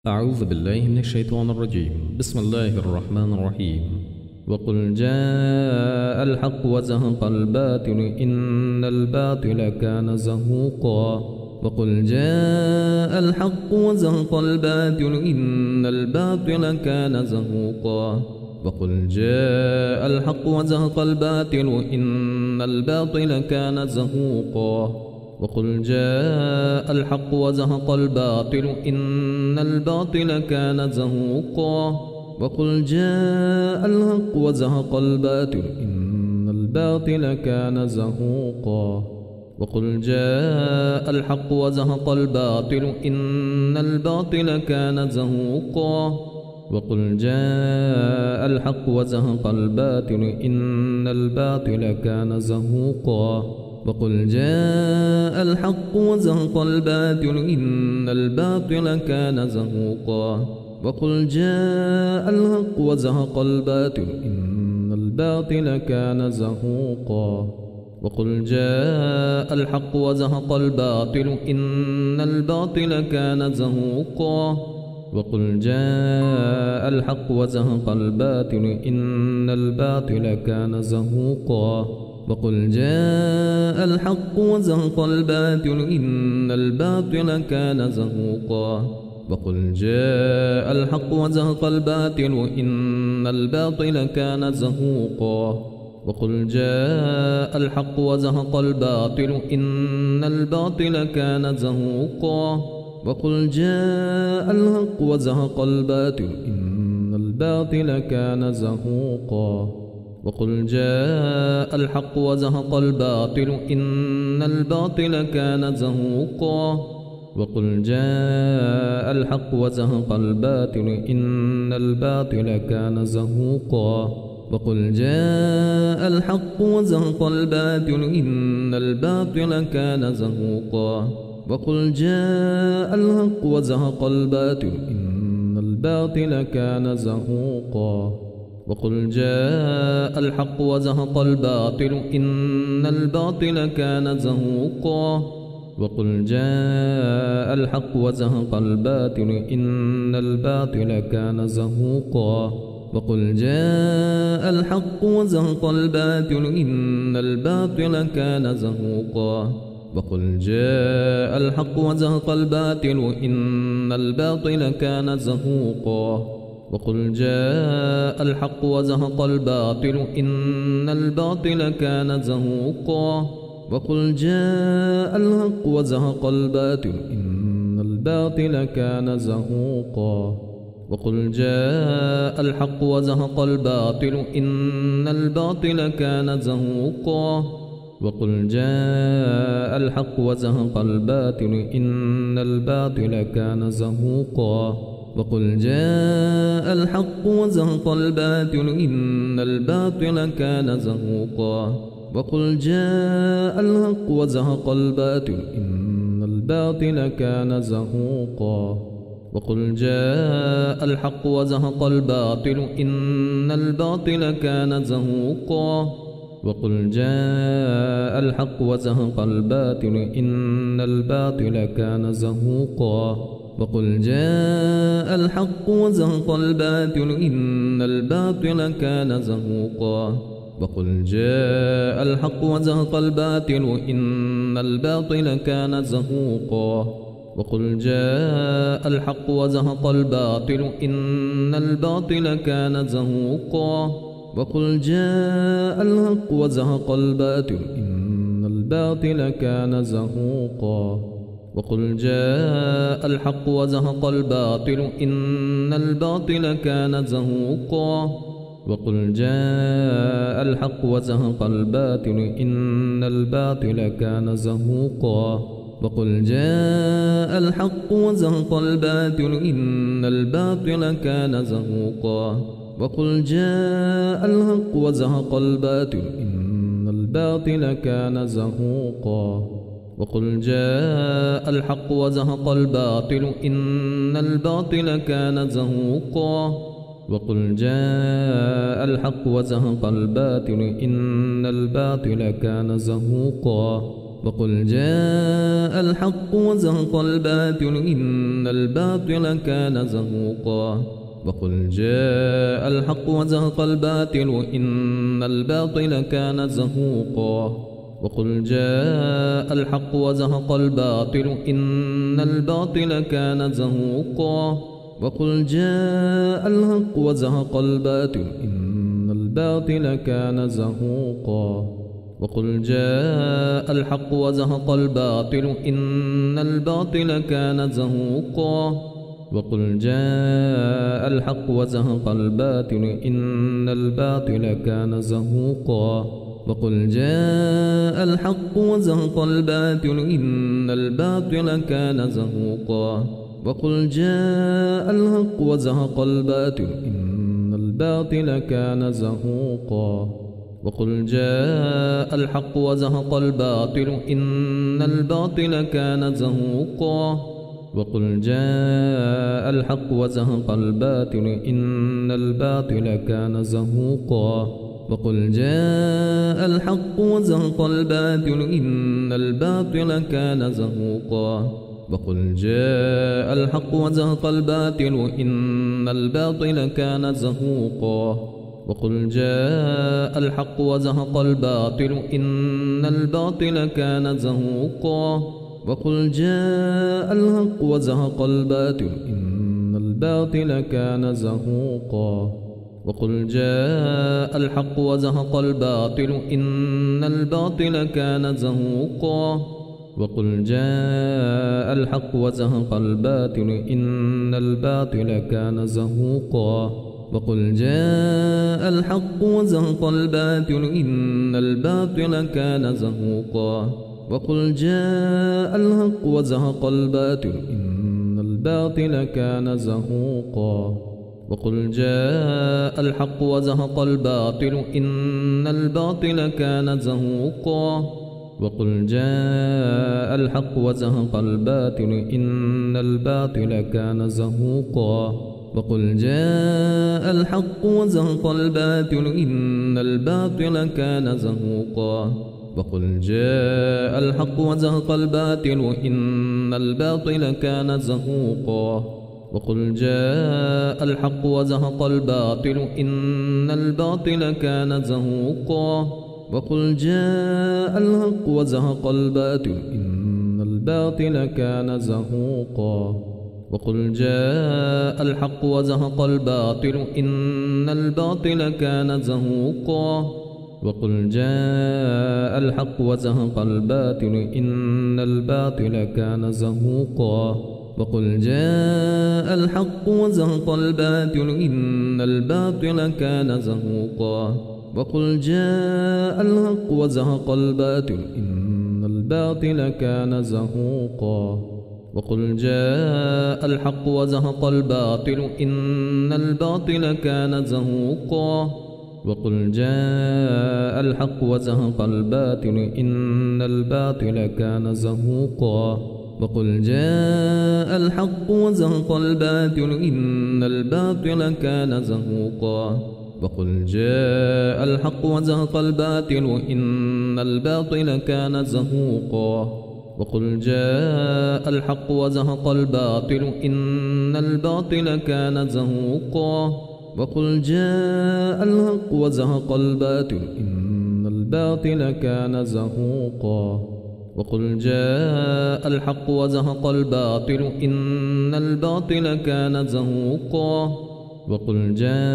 أعوذ بالله من الشيطان الرجيم. بسم الله الرحمن الرحيم. وقل جاء الحق وزهق الباطل إن الباطل كان زهوقا. وقل جاء الحق وزهق الباطل إن الباطل كان زهوقا. وقل جاء الحق وزهق الباطل إن الباطل كان زهوقا. وقل جاء الحق وزهق الباطل إن الباطل كان زهوقا. وقل جاء الحق وزهق الباطل إن الباطل كان زهوقا. وقل جاء الحق وزهق الباطل إن الباطل كان زهوقا. وقل جاء الحق وزهق الباطل إن الباطل كان زهوقا. وقل جاء الحق وزهق الباطل إن الباطل كان زهوقا. وقل جاء الحق وزهق الباطل إن الباطل كان زهوقا. وقل جاء الحق وزهق الباطل إن الباطل كان زهوقا. وقل جاء الحق وزهق الباطل إن الباطل كان زهوقا. وقل جاء الحق وزهق الباطل إن الباطل كان زهوقا. وقل جاء الحق وزهق الباطل إن الباطل كان زهوقا. وقل جاء الحق وزهق الباطل إن الباطل كان زهوقا. وقل جاء الحق وزهق الباطل إن الباطل كان زهوقا. وقل جاء الحق وزهق الباطل إن الباطل كان زهوقا. وقل جاء الحق وزهق الباطل إن الباطل كان زهوقا. وقل جاء الحق وزهق الباطل إن الباطل كان زهوقا. وقل جاء الحق وزهق الباطل إن الباطل كان زهوقا. وقل جاء الحق وزهق الباطل إن الباطل كان زهوقا. وقل جاء الحق وزهق الباطل إن الباطل كان زهوقا. وقل جاء الحق وزهق الباطل إن الباطل كان زهوقا. وقل جاء الحق وزهق الباطل إن الباطل كان زهوقا. وقل جاء الحق وزهق الباطل إن الباطل كان زهوقا. وقل جاء الحق وزهق الباطل إن الباطل كان زهوقا. وقل جاء الحق وزهق الباطل إن الباطل كان زهوقا. وقل جاء الحق وزهق الباطل إن الباطل كان زهوقا. وقل جاء الحق وزهق الباطل إن الباطل كان زهوقا. وقل جاء الحق وزهق الباطل إن الباطل كان زهوقا. وقل جاء الحق وزهق الباطل إن الباطل كان زهوقا. وقل جاء الحق وزهق الباطل إن الباطل كان زهوقا. وقل جاء الحق وزهق الباطل إن الباطل كان زهوقا. وقل جاء الحق وزهق الباطل إن الباطل كان زهوقا. وقل جاء الحق وزهق الباطل إن الباطل كان زهوقا. وقل جاء الحق وزهق الباطل إن الباطل كان زهوقا. وقل جاء الحق وزهق الباطل إن الباطل كان زهوقا. وقل جاء الحق وزهق الباطل إن الباطل كان زهوقا. وقل جاء الحق وزهق الباطل إن الباطل كان زهوقا. وقل جاء الحق وزهق الباطل إن الباطل كان زهوقا. وقل جاء الحق وزهق الباطل إن الباطل كان زهوقا. وقل جاء الحق وزهق الباطل إن الباطل كان زهوقا. وقل جاء الحق وزهق الباطل إن الباطل كان زهوقا وقل جاء الحق وزهق الباطل إن الباطل كان زهوقا وقل جاء الحق وزهق الباطل إن الباطل كان زهوقا وقل جاء الحق وزهق الباطل إن الباطل كان زهوقا وقل جاء الحق وزهق الباطل إن الباطل كان زهوقا وقل جاء الحق وزهق الباطل إن الباطل كان زهوقا وقل جاء الحق وزهق الباطل إن الباطل كان زهوقا وقل جاء الحق وزهق الباطل إن الباطل كان زهوقا وقل جاء الحق وزهق الباطل إن الباطل كان زهوقا وقل جاء الحق وزهق الباطل إن الباطل كان زهوقا وقل جاء الحق وزهق الباطل إن الباطل كان زهوقا وقل جاء الحق وزهق الباطل إن الباطل كان زهوقا وقل جاء الحق وزهق الباطل إن الباطل كان زهوقا وقل جاء الحق وزهق الباطل إن الباطل كان زهوقا وقل جاء الحق وزهق الباطل إن الباطل كان زهوقا وقل جاء الحق وزهق الباطل إن الباطل كان زهوقا وقل جاء الحق وزهق الباطل إن الباطل كان زهوقا وقل جاء الحق وزهق الباطل إن الباطل كان زهوقا وقل جاء الحق وزهق الباطل إن الباطل كان زهوقا وقل جاء الحق وزهق الباطل إن الباطل كان زهوقا وقل جاء الحق وزهق الباطل إن الباطل كان زهوقا وقل جاء الحق وزهق الباطل إن الباطل كان زهوقا وقل جاء الحق وزهق الباطل إن الباطل كان زهوقا وقل جاء الحق وزهق الباطل إن الباطل كان زهوقا وقل جاء الحق وزهق الباطل إن الباطل كان زهوقا وقل جاء الحق وزهق الباطل إن الباطل كان زهوقا وقل جاء الحق وزهق الباطل إن الباطل كان زهوقا وقل جاء الحق وزهق الباطل إن الباطل كان زهوقا وقل جاء الحق وزهق الباطل إن الباطل كان زهوقا وقل جاء الحق وزهق الباطل إن الباطل كان زهوقا وقل جاء الحق وزهق الباطل إن الباطل كان زهوقا وقل جاء الحق وزهق الباطل إن الباطل كان زهوقا وقل جاء الحق وزهق الباطل إن الباطل كان زهوقا وقل جاء الحق وزهق الباطل إن الباطل كان زهوقا وقل جاء الحق وزهق الباطل إن الباطل كان زهوقا وقل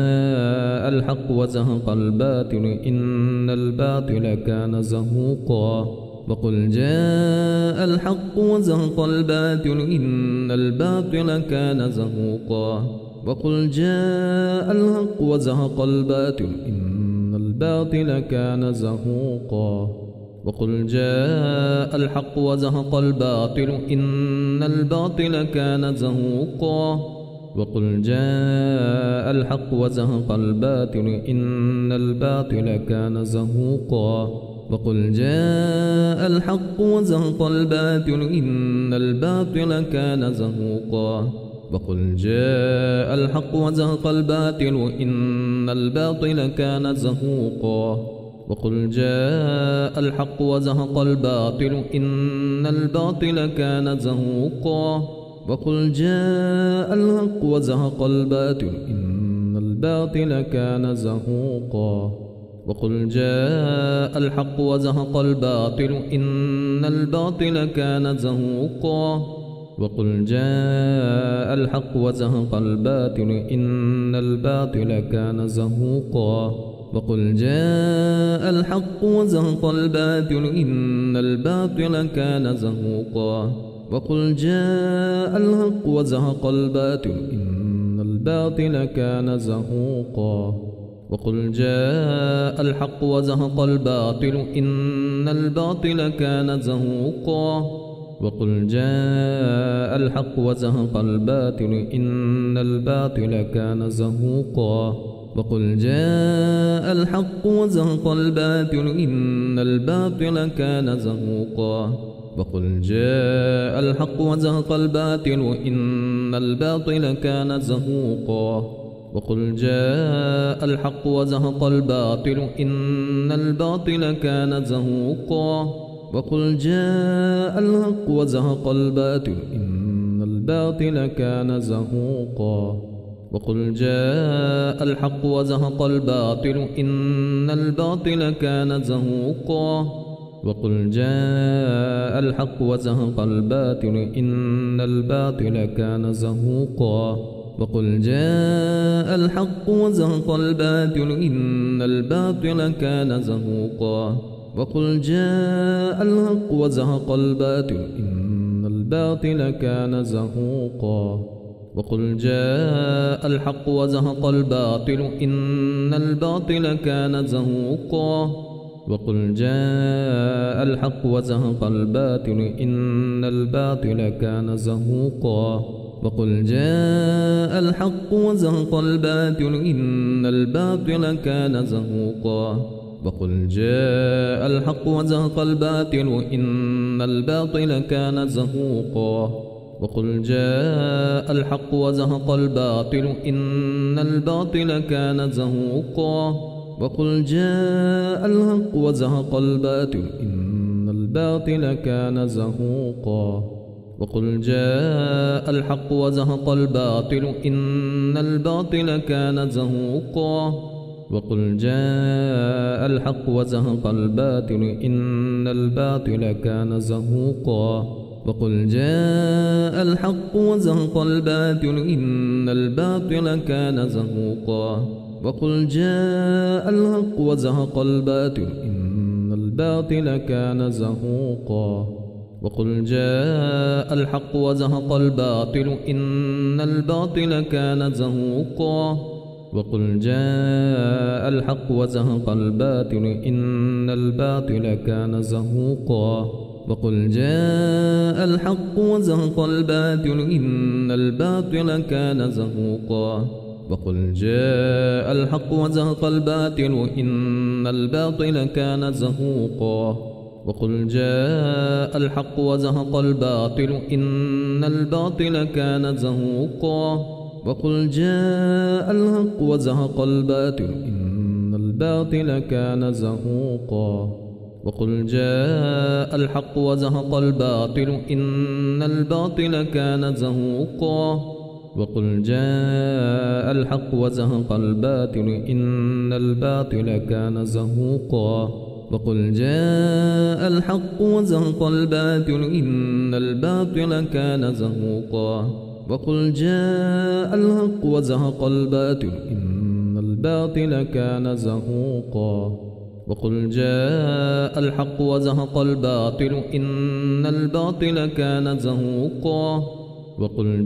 جاء الحق وزهق الباطل إن الباطل كان زهوقا وقل جاء الحق وزهق الباطل إن الباطل كان زهوقا وقل جاء الحق وزهق الباطل إن الباطل كان زهوقا وقل جاء الحق وزهق الباطل إن الباطل كان زهوقا وقل جاء الحق وزهق الباطل إن الباطل كان زهوقا وقل جاء الحق وزهق الباطل إن الباطل كان زهوقا وقل جاء الحق وزهق الباطل إن الباطل كان زهوقا وقل جاء الحق وزهق الباطل إن الباطل كان زهوقا وقل جاء الحق وزهق الباطل إن الباطل كان زهوقا وقل جاء الحق وزهق الباطل إن الباطل كان زهوقا وقل جاء الحق وزهق الباطل إن الباطل كان زهوقا وقل جاء الحق وزهق الباطل إن الباطل كان زهوقا وقل جاء الحق وزهق الباطل إن الباطل كان زهوقا وقل جاء الحق وزهق الباطل إن الباطل كان زهوقا وقل جاء الحق وزهق الباطل إن الباطل كان زهوقا وقل جاء الحق وزهق الباطل إن الباطل كان زهوقا وقل جاء الحق وزهق الباطل إن الباطل كان زهوقا وقل جاء الحق وزهق الباطل إن الباطل كان زهوقا وقل جاء الحق وزهق الباطل إن الباطل كان زهوقا وقل جاء الحق وزهق الباطل إن الباطل كان زهوقا وقل جاء الحق وزهق الباطل إن الباطل كان زهوقا وقل جاء الحق وزهق الباطل إن الباطل كان زهوقا وقل جاء الحق وزهق الباطل إن الباطل كان زهوقا وقل جاء الحق وزهق الباطل إن الباطل كان زهوقا وقل جاء الحق وزهق الباطل إن الباطل كان زهوقا وقل جاء الحق وزهق الباطل إن الباطل كان زهوقا وقل جاء الحق وزهق الباطل إن الباطل كان زهوقا وقل جاء الحق وزهق الباطل إن الباطل كان زهوقا وقل جاء الحق وزهق الباطل إن الباطل كان زهوقا وقل جاء الحق وزهق الباطل إن الباطل كان زهوقا وقل جاء الحق وزهق الباطل إن الباطل كان زهوقا وقل جاء الحق وزهق الباطل إن الباطل كان زهوقا وقل جاء الحق وزهق الباطل إن الباطل كان زهوقا وقل جاء الحق وزهق الباطل إن الباطل كان زهوقا وقل جاء الحق وزهق الباطل إن الباطل كان زهوقا وقل جاء الحق وزهق الباطل إن الباطل كان زهوقا وقل جاء الحق وزهق الباطل إن الباطل كان زهوقا وقل جاء الحق وزهق الباطل إن الباطل كان زهوقا وقل جاء الحق وزهق الباطل إن الباطل كان زهوقا وقل جاء الحق وزهق الباطل إن الباطل كان زهوقا وقل جاء الحق وزهق الباطل إن الباطل كان زهوقا وقل جاء الحق وزهق الباطل إن الباطل كان زهوقا وقل جاء الحق وزهق الباطل إن الباطل كان زهوقا وقل جاء الحق وزهق الباطل إن الباطل كان زهوقا وقل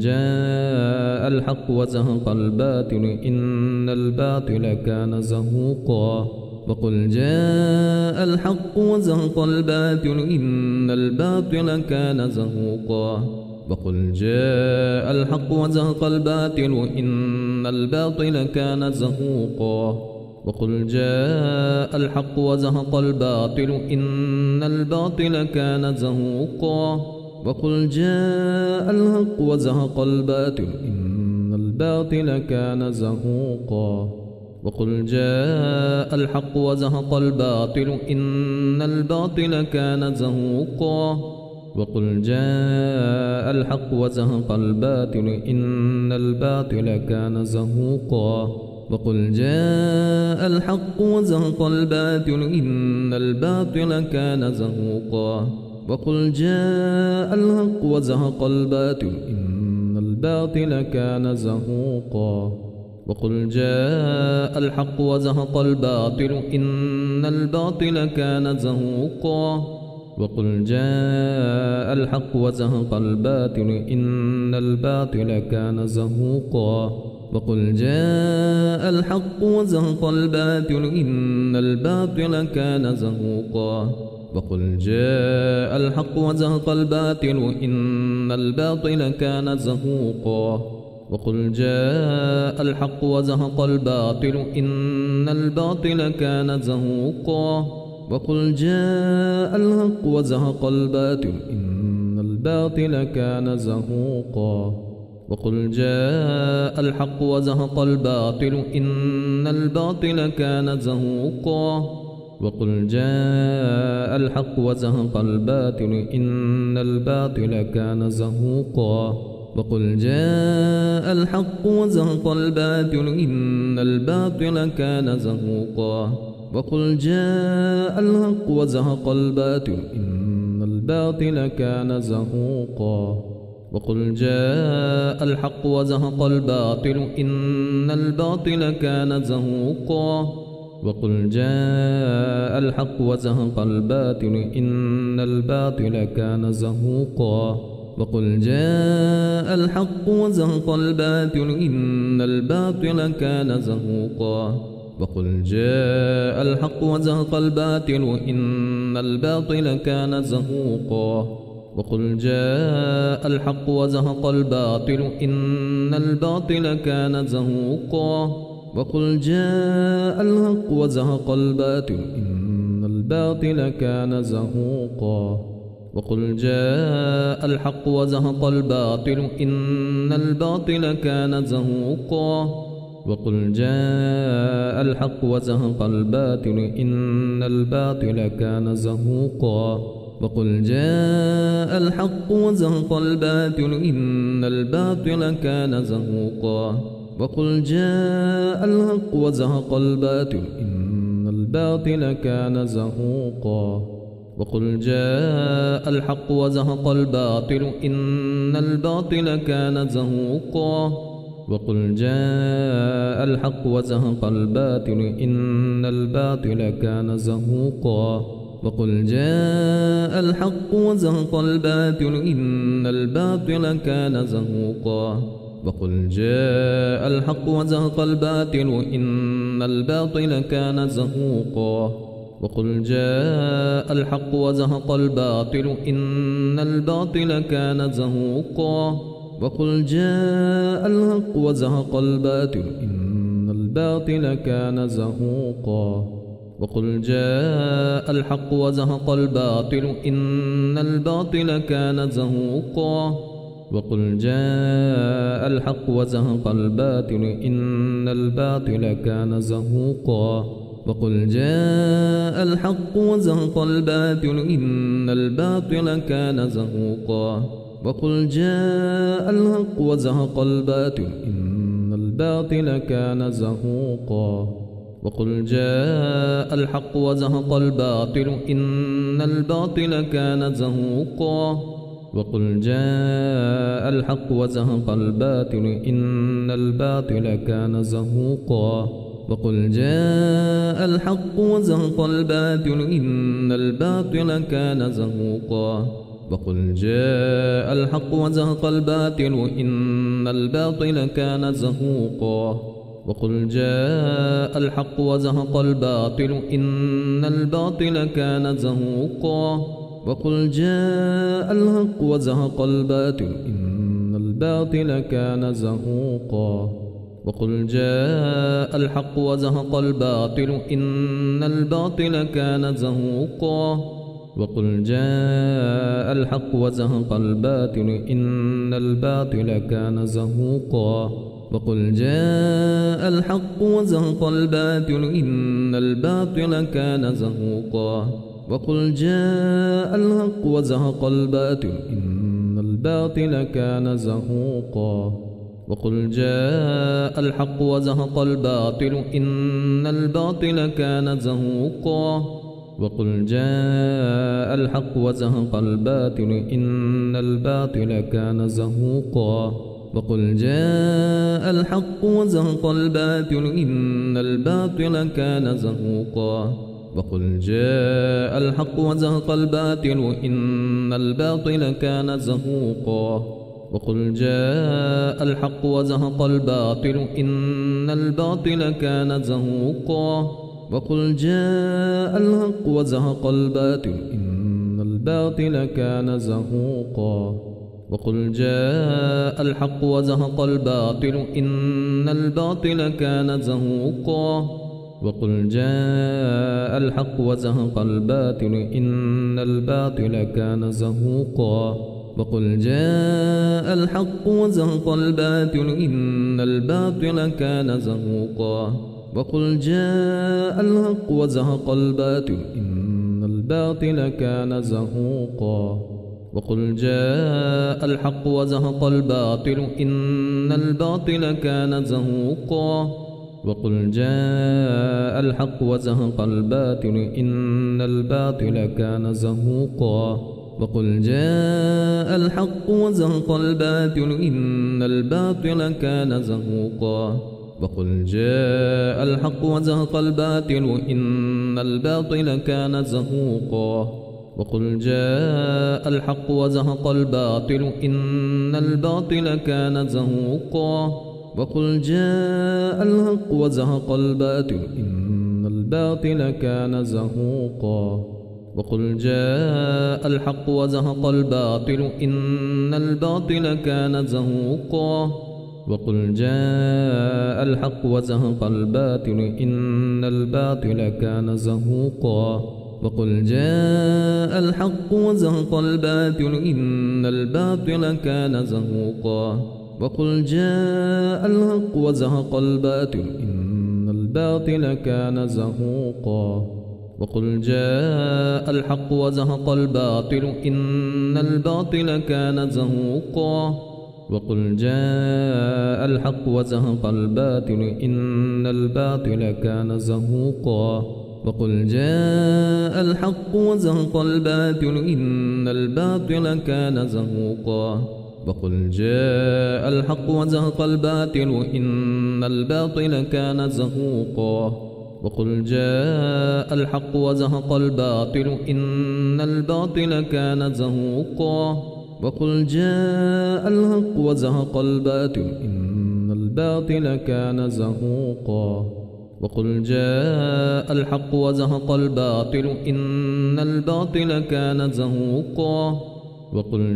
جاء الحق وزهق الباطل إن الباطل كان زهوقا وقل جاء الحق وزهق الباطل إن الباطل كان زهوقا وقل جاء الحق وزهق الباطل إن الباطل كان زهوقا وقل جاء الحق وزهق الباطل إن الباطل كان زهوقا وقل جاء الحق وزهق الباطل إن الباطل كان زهوقا وقل جاء الحق وزهق الباطل إن الباطل كان زهوقا وقل جاء الحق وزهق الباطل إن الباطل كان زهوقا وقل جاء الحق وزهق الباطل إن الباطل كان زهوقا وقل جاء الحق وزهق الباطل إن الباطل كان زهوقا وقل جاء الحق وزهق الباطل إن الباطل كان زهوقا وقل جاء الحق وزهق الباطل إن الباطل كان زهوقا وقل جاء الحق وزهق الباطل إن الباطل كان زهوقا وقل جاء الحق وزهق الباطل إن الباطل كان زهوقا وقل جاء الحق وزهق الباطل إن الباطل كان زهوقا وقل جاء الحق وزهق الباطل إن الباطل كان زهوقا وقل جاء الحق وزهق الباطل إن الباطل كان زهوقا وقل جاء الحق وزهق الباطل إن الباطل كان زهوقا وقل جاء الحق وزهق الباطل إن الباطل كان زهوقا وقل جاء الحق وزهق الباطل إن الباطل كان زهوقا وقل جاء الحق وزهق الباطل إن الباطل كان زهوقا وقل جاء الحق وزهق الباطل إن الباطل كان زهوقا وقل جاء الحق وزهق الباطل إن الباطل كان زهوقا وقل جاء الحق وزهق الباطل إن الباطل كان زهوقا وقل جاء الحق وزهق الباطل إن الباطل كان زهوقا وقل جاء الحق وزهق الباطل إن الباطل كان زهوقا وقل جاء الحق وزهق الباطل إن الباطل كان زهوقا وقل جاء الحق وزهق الباطل إن الباطل كان زهوقا وقل جاء الحق وزهق الباطل إن الباطل كان زهوقا وقل جاء الحق وزهق الباطل إن الباطل كان زهوقا وقل جاء الحق وزهق الباطل إن الباطل كان زهوقا وقل جاء الحق وزهق الباطل إن الباطل كان زهوقا وقل جاء الحق وزهق الباطل إن الباطل كان زهوقا وقل جاء الحق وزهق الباطل إن الباطل كان زهوقا وقل جاء الحق وزهق الباطل إن الباطل كان زهوقا وقل جاء الحق وزهق الباطل إن الباطل كان زهوقا وقل جاء الحق وزهق الباطل إن الباطل كان زهوقا وقل جاء الحق وزهق الباطل إن الباطل كان زهوقا وقل جاء الحق وزهق الباطل إن الباطل كان زهوقا وقل جاء الحق وزهق الباطل إن الباطل كان زهوقا وقل جاء الحق وزهق الباطل إن الباطل كان زهوقا وقل جاء الحق وزهق الباطل إن الباطل كان زهوقا وقل جاء الحق وزهق الباطل إن الباطل كان زهوقا وقل جاء الحق وزهق الباطل إن الباطل كان زهوقا وقل جاء الحق وزهق الباطل إن الباطل كان زهوقا وقل جاء الحق وزهق الباطل إن الباطل كان زهوقا وقل جاء الحق وزهق الباطل إن الباطل كان زهوقا وقل جاء الحق وزهق الباطل إن الباطل كان زهوقا وقل جاء الحق وزهق الباطل إن الباطل كان زهوقا وقل جاء الحق وزهق الباطل إن الباطل كان زهوقا وقل جاء الحق وزهق الباطل إن الباطل كان زهوقا وقل جاء الحق وزهق الباطل إن الباطل كان زهوقا وقل جاء الحق وزهق الباطل إن الباطل كان زهوقا وقل جاء الحق وزهق الباطل إن الباطل كان زهوقا وقل جاء الحق وزهق الباطل إن الباطل كان زهوقا وقل جاء الحق وزهق الباطل إن الباطل كان زهوقا وقل جاء الحق وزهق الباطل إن الباطل كان زهوقا وقل جاء الحق وزهق الباطل إن الباطل كان زهوقا وقل جاء الحق وزهق الباطل إن الباطل كان زهوقا وقل جاء الحق وزهق الباطل إن الباطل كان زهوقا وقل جاء الحق وزهق الباطل إن الباطل كان زهوقا وقل جاء الحق وزهق الباطل إن الباطل كان زهوقا وقل جاء الحق وزهق الباطل إن الباطل كان زهوقا وقل جاء الحق وزهق الباطل إن الباطل كان زهوقا وقل جاء الحق وزهق الباطل إن الباطل كان زهوقا وقل جاء الحق وزهق الباطل إن الباطل كان زهوقا وقل جاء الحق وزهق الباطل إن الباطل كان زهوقا وقل جاء الحق وزهق الباطل إن الباطل كان زهوقا وقل جاء الحق وزهق الباطل إن الباطل كان زهوقا وقل جاء الحق وزهق الباطل إن الباطل كان زهوقا وقل جاء الحق وزهق الباطل إن الباطل كان زهوقا وقل جاء الحق وزهق الباطل إن الباطل كان زهوقا وقل جاء الحق وزهق الباطل إن الباطل كان زهوقا وقل جاء الحق وزهق الباطل إن الباطل كان زهوقا وقل جاء الحق وزهق الباطل إن الباطل كان زهوقا وقل جاء الحق وزهق الباطل إن الباطل كان زهوقا وقل جاء الحق وزهق الباطل إن الباطل كان زهوقا وقل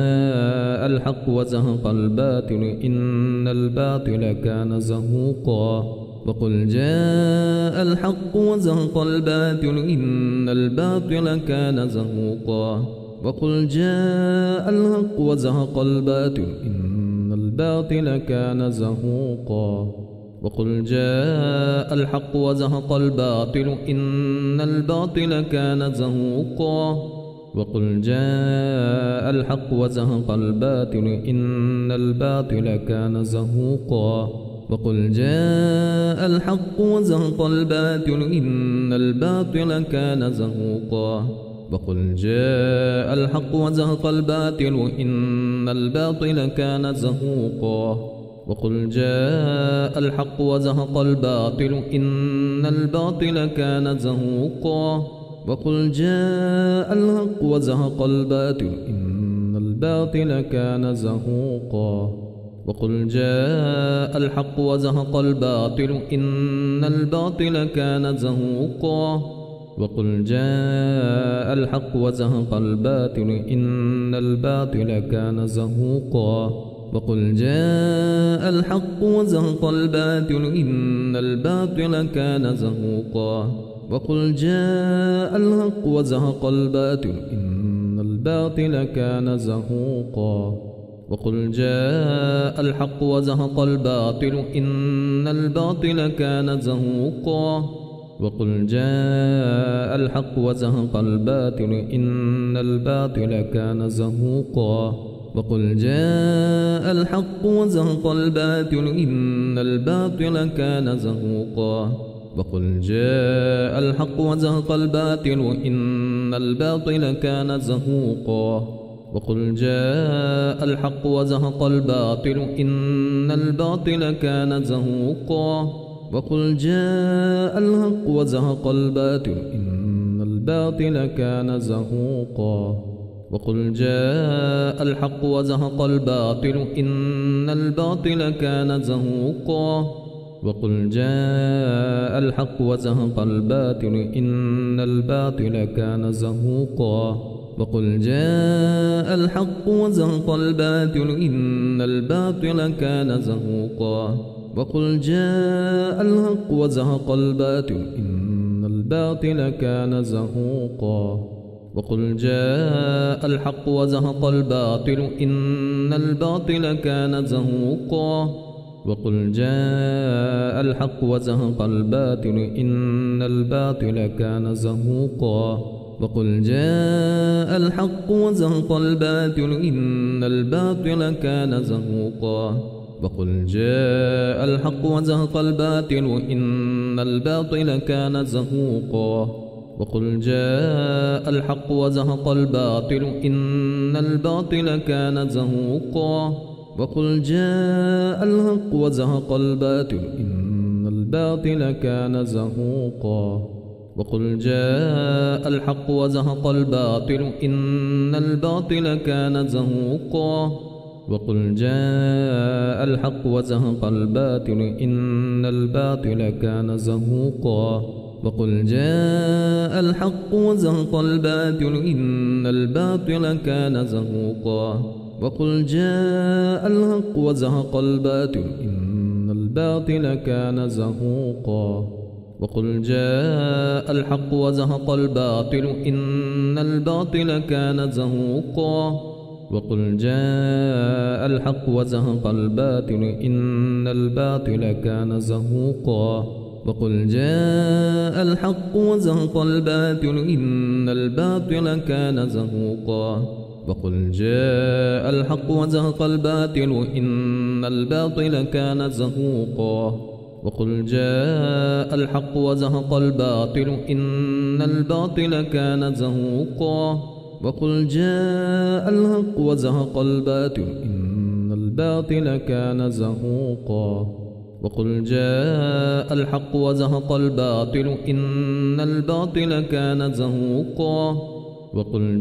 جاء الحق وزهق الباطل إن الباطل كان زهوقا وقل جاء الحق وزهق الباطل إن الباطل كان زهوقا وقل جاء الحق وزهق الباطل إن الباطل كان زهوقا وقل جاء الحق وزهق الباطل إن الباطل كان زهوقا وقل جاء الحق وزهق الباطل إن الباطل كان زهوقا وقل جاء الحق وزهق الباطل إن الباطل كان زهوقا وقل جاء الحق وزهق الباطل إن الباطل كان زهوقا وقل جاء الحق وزهق الباطل إن الباطل كان زهوقا وقل جاء الحق وزهق الباطل إن الباطل كان زهوقا وقل جاء الحق وزهق الباطل إن الباطل كان زهوقا وقل جاء الحق وزهق الباطل إن الباطل كان زهوقا وقل جاء الحق وزهق الباطل إن الباطل كان زهوقا وقل جاء الحق وزهق الباطل إن الباطل كان زهوقا وقل جاء الحق وزهق الباطل إن الباطل كان زهوقا وقل جاء الحق وزهق الباطل إن الباطل كان زهوقا وقل جاء الحق وزهق الباطل إن الباطل كان زهوقا وقل جاء الحق وزهق الباطل إن الباطل كان زهوقا وقل جاء الحق وزهق الباطل إن الباطل كان زهوقا وقل جاء الحق وزهق الباطل إن الباطل كان زهوقا وقل جاء الحق وزهق الباطل إن الباطل كان زهوقا وقل جاء الحق وزهق الباطل إن الباطل كان زهوقا وقل جاء الحق وزهق الباطل إن الباطل كان زهوقا وقل جاء الحق وزهق الباطل إن الباطل كان زهوقا وقل جاء الحق وزهق الباطل إن الباطل كان زهوقا وقل جاء الحق وزهق الباطل إن الباطل كان زهوقا وقل جاء الحق وزهق الباطل إن الباطل كان زهوقا وقل جاء الحق وزهق الباطل إن الباطل كان زهوقا وقل جاء الحق وزهق الباطل إن الباطل كان زهوقا وقل جاء الحق وزهق الباطل إن الباطل كان زهوقا وقل جاء الحق وزهق الباطل إن الباطل كان زهوقا وقل جاء الحق وزهق الباطل إن الباطل كان زهوقا وقل جاء الحق وزهق الباطل إن الباطل كان زهوقا وقل جاء الحق وزهق الباطل إن الباطل كان زهوقا وقل جاء الحق وزهق الباطل إن الباطل كان زهوقا وقل جاء الحق وزهق الباطل إن الباطل كان زهوقا وقل جاء الحق وزهق الباطل إن الباطل كان زهوقا وقل جاء الحق وزهق الباطل إن الباطل كان زهوقا وقل جاء الحق وزهق الباطل إن الباطل كان زهوقا وقل جاء الحق وزهق الباطل إن الباطل كان زهوقا وقل جاء الحق وزهق الباطل إن الباطل كان زهوقا وقل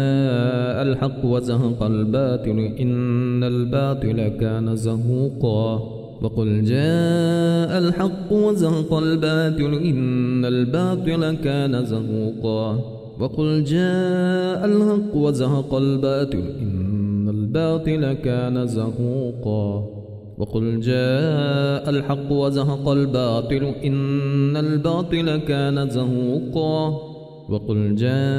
جاء الحق وزهق الباطل إن الباطل كان زهوقا وقل جاء الحق وزهق الباطل إن الباطل كان زهوقا وقل جاء الحق وزهق الباطل إن الباطل كان زهوقا وقل جاء الحق وزهق الباطل إن الباطل كان زهوقا وقل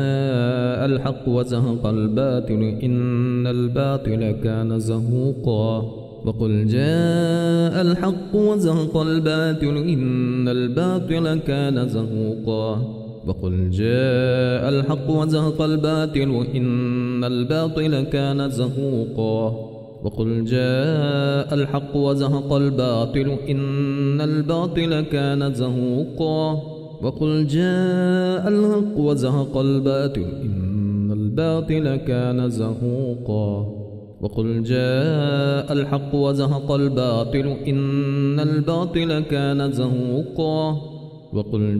جاء الحق وزهق الباطل إن الباطل كان زهوقا وقل جاء الحق وزهق الباطل إن الباطل كان زهوقا وقل جاء الحق وزهق الباطل إن الباطل كان زهوقا وقل جاء الحق وزهق الباطل إن الباطل كان زهوقا وقل جاء الحق وزهق الباطل إن الباطل كان زهوقا وقل جاء الحق وزهق الباطل إن الباطل كان زهوقا وقل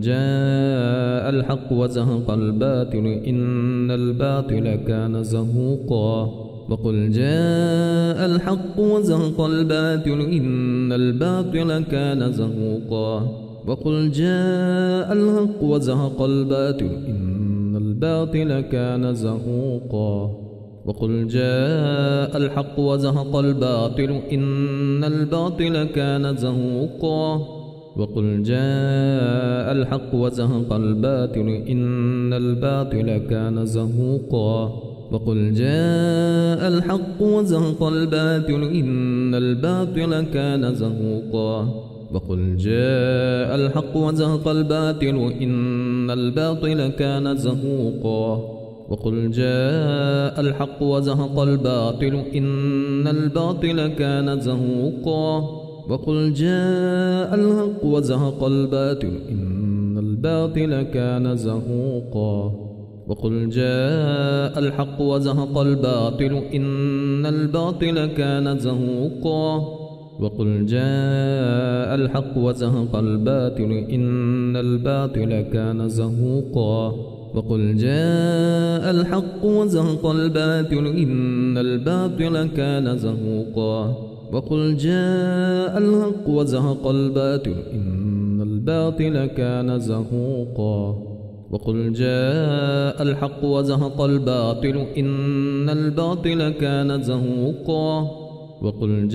جاء الحق وزهق الباطل إن الباطل كان زهوقا وقل جاء الحق وزهق الباطل إن الباطل كان زهوقا وقل جاء الحق وزهق الباطل إن الباطل كان زهوقا وقل جاء الحق وزهق الباطل إن الباطل كان زهوقا وقل جاء الحق وزهق الباطل إن الباطل كان زهوقا وقل جاء الحق وزهق الباطل إن الباطل كان زهوقا وقل جاء الحق وزهق الباطل إن الباطل كان زهوقا وقل جاء الحق وزهق الباطل إن الباطل كان زهوقا وقل جاء الحق وزهق الباطل إن الباطل كان زهوقا وقل جاء الحق وزهق الباطل إن الباطل كان زهوقا وقل جاء الحق وزهق الباطل إن الباطل كان زهوقا وقل جاء الحق وزهق الباطل إن الباطل كان زهوقا وقل جاء الحق وزهق الباطل إن الباطل كان زهوقا وقل جاء الحق وزهق الباطل إن الباطل كان زهوقا وقل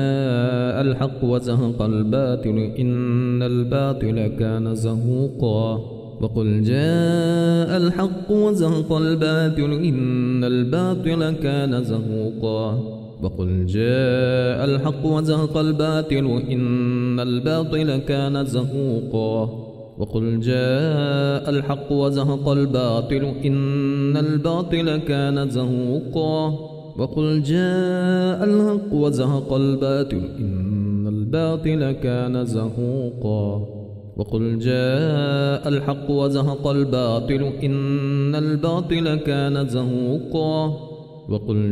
جاء الحق وزهق الباطل إن الباطل كان زهوقا وقل جاء الحق وزهق الباطل إن الباطل كان زهوقا وقل جاء الحق وزهق الباطل إن الباطل كان زهوقا وقل جاء الحق وزهق الباطل إن الباطل كان زهوقا وقل جاء الحق وزهق الباطل إن الباطل كان زهوقا وقل جاء الحق وزهق الباطل إن الباطل كان زهوقا وقل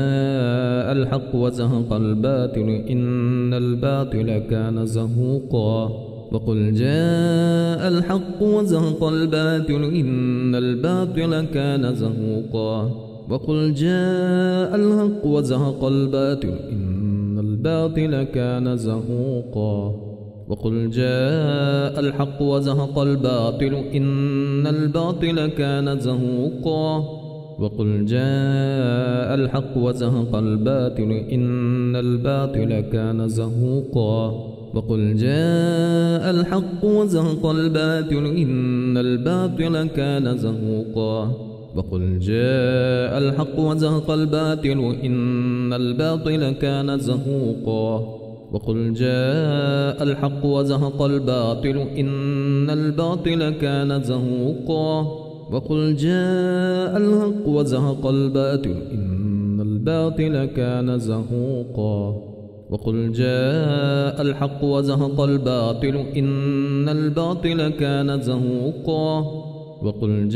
جاء الحق وزهق الباطل إن الباطل كان زهوقا وقل جاء الحق وزهق الباطل إن الباطل كان زهوقا وقل جاء الحق وزهق الباطل إن الباطل كان زهوقا وقل جاء الحق وزهق الباطل إن الباطل كان زهوقا وقل جاء الحق وزهق الباطل إن الباطل كان زهوقا وقل جاء الحق وزهق الباطل إن الباطل كان زهوقا وقل جاء الحق وزهق الباطل إن الباطل كان زهوقا وقل جاء الحق وزهق الباطل إن الباطل كان زهوقا وقل جاء الحق وزهق الباطل إن الباطل كان زهوقا وقل جاء الحق وزهق الباطل إن الباطل كان زهوقا وقل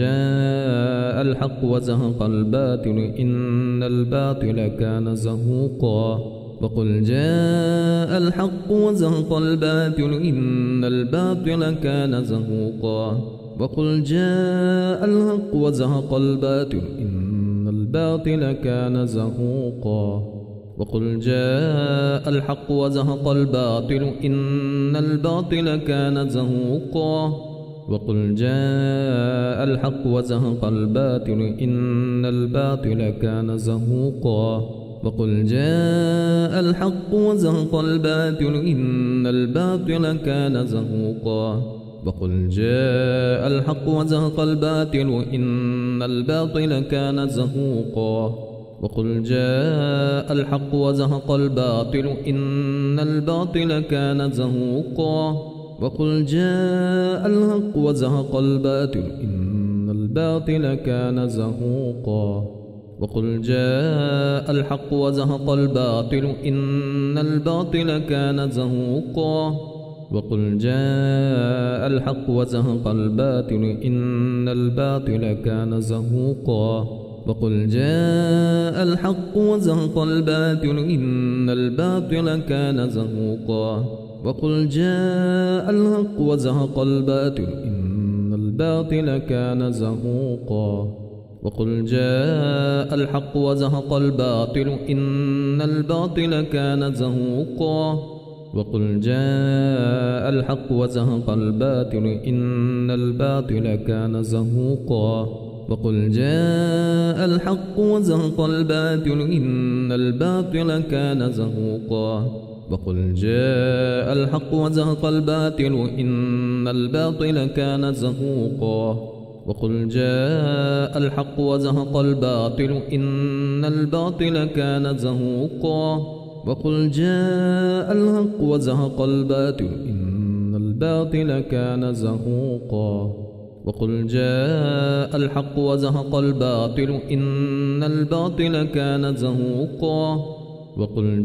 جاء الحق وزهق الباطل إن الباطل كان زهوقا وقل جاء الحق وزهق الباطل إن الباطل كان زهوقا وقل جاء الحق وزهق الباطل إن الباطل كان زهوقا وقل جاء الحق وزهق الباطل إن الباطل كان زهوقا وقل جاء الحق وزهق الباطل إن الباطل كان زهوقا وقل جاء الحق وزهق الباطل إن الباطل كان زهوقا وقل جاء الحق وزهق الباطل إن الباطل كان زهوقا وقل جاء الحق وزهق الباطل إن الباطل كان زهوقا وقل جاء الحق وزهق الباطل إن الباطل كان زهوقا وقل جاء الحق وزهق الباطل إن الباطل كان زهوقا وقل جاء الحق وزهق الباطل إن الباطل كان زهوقا وقل جاء الحق وزهق الباطل إن الباطل كان زهوقا وقل جاء الحق وزهق الباطل إن الباطل كان زهوقا وقل جاء الحق وزهق الباطل إن الباطل كان زهوقا وقل جاء الحق وزهق الباطل إن الباطل كان زهوقا وقل جاء الحق وزهق الباطل إن الباطل كان زهوقا وقل جاء الحق وزهق الباطل إن الباطل كان زهوقا وقل جاء الحق وزهق الباطل إن الباطل كان زهوقا وقل جاء الحق وزهق الباطل إن الباطل كان زهوقا وقل جاء الحق وزهق الباطل إن الباطل كان زهوقا وقل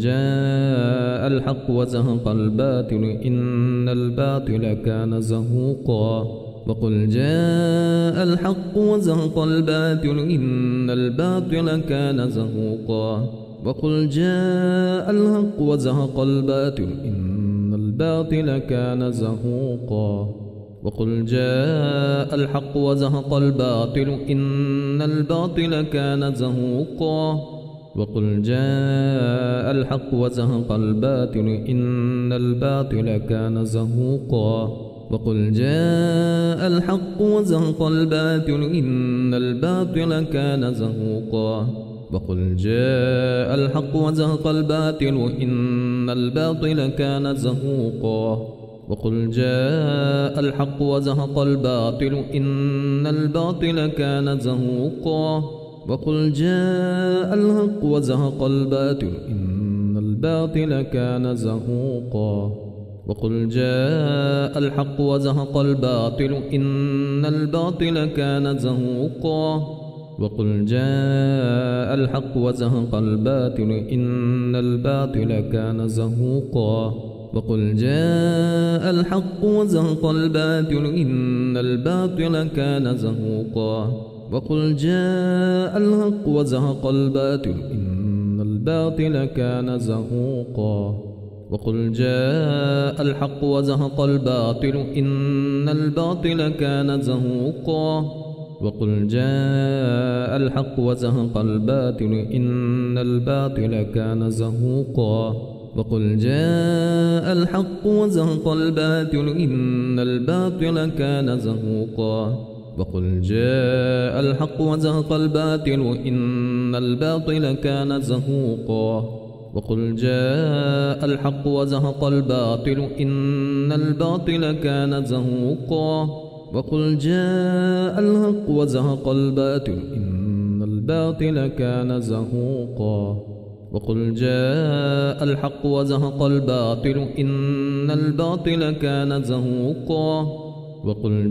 جاء الحق وزهق الباطل إن الباطل كان زهوقا وقل جاء الحق وزهق الباطل إن الباطل كان زهوقا وقل جاء الحق وزهق الباطل إن الباطل كان زهوقا وقل جاء الحق وزهق الباطل إن الباطل كان زهوقا وقل جاء الحق وزهق الباطل إن الباطل كان زهوقا وقل جاء الحق وزهق الباطل إن الباطل كان زهوقا وقل جاء الحق وزهق الباطل إن الباطل كان زهوقا وقل جاء الحق وزهق الباطل إن الباطل كان زهوقا وقل جاء الحق وزهق الباطل إن الباطل كان زهوقا وقل جاء الحق وزهق الباطل إن الباطل كان زهوقا وقل جاء الحق وزهق الباطل إن الباطل كان زهوقا وقل جاء الحق وزهق الباطل إن الباطل كان زهوقا وقل جاء الحق وزهق الباطل إن الباطل كان زهوقا وقل جاء الحق وزهق الباطل إن الباطل كان زهوقا وقل جاء الحق وزهق الباطل إن الباطل كان زهوقا وقل جاء الحق وزهق الباطل إن الباطل كان زهوقا وقل جاء الحق وزهق الباطل إن الباطل كان زهوقا وقل جاء الحق وزهق الباطل إن الباطل كان زهوقا وقل جاء الحق وزهق الباطل إن الباطل كان زهوقا وقل جاء الحق وزهق الباطل إن الباطل كان زهوقا وقل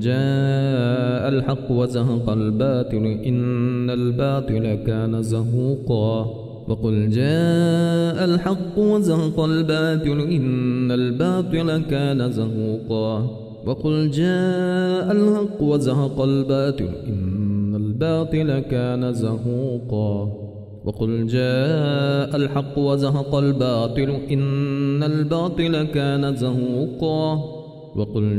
جاء الحق وزهق الباطل إن الباطل كان زهوقا وقل جاء الحق وزهق الباطل إن الباطل كان زهوقا وقل جاء الحق وزهق الباطل إن الباطل كان زهوقا وقل جاء الحق وزهق الباطل إن الباطل كان زهوقا وقل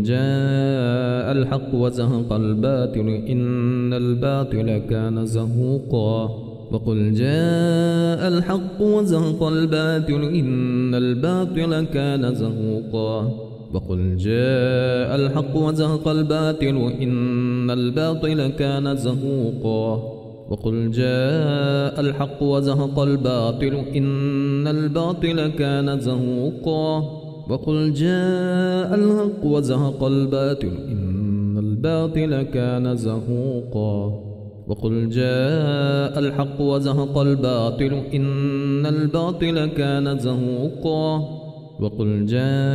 جاء الحق وزهق الباطل إن الباطل كان زهوقا وقل جاء الحق وزهق الباطل إن الباطل كان زهوقا وقل جاء الحق وزهق الباطل إن الباطل كان زهوقا وقل جاء الحق وزهق الباطل إن الباطل كان زهوقا وقل جاء الحق وزهق الباطل إن الباطل كان زهوقا وقل جاء الحق وزهق الباطل إن الباطل كان زهوقا وقل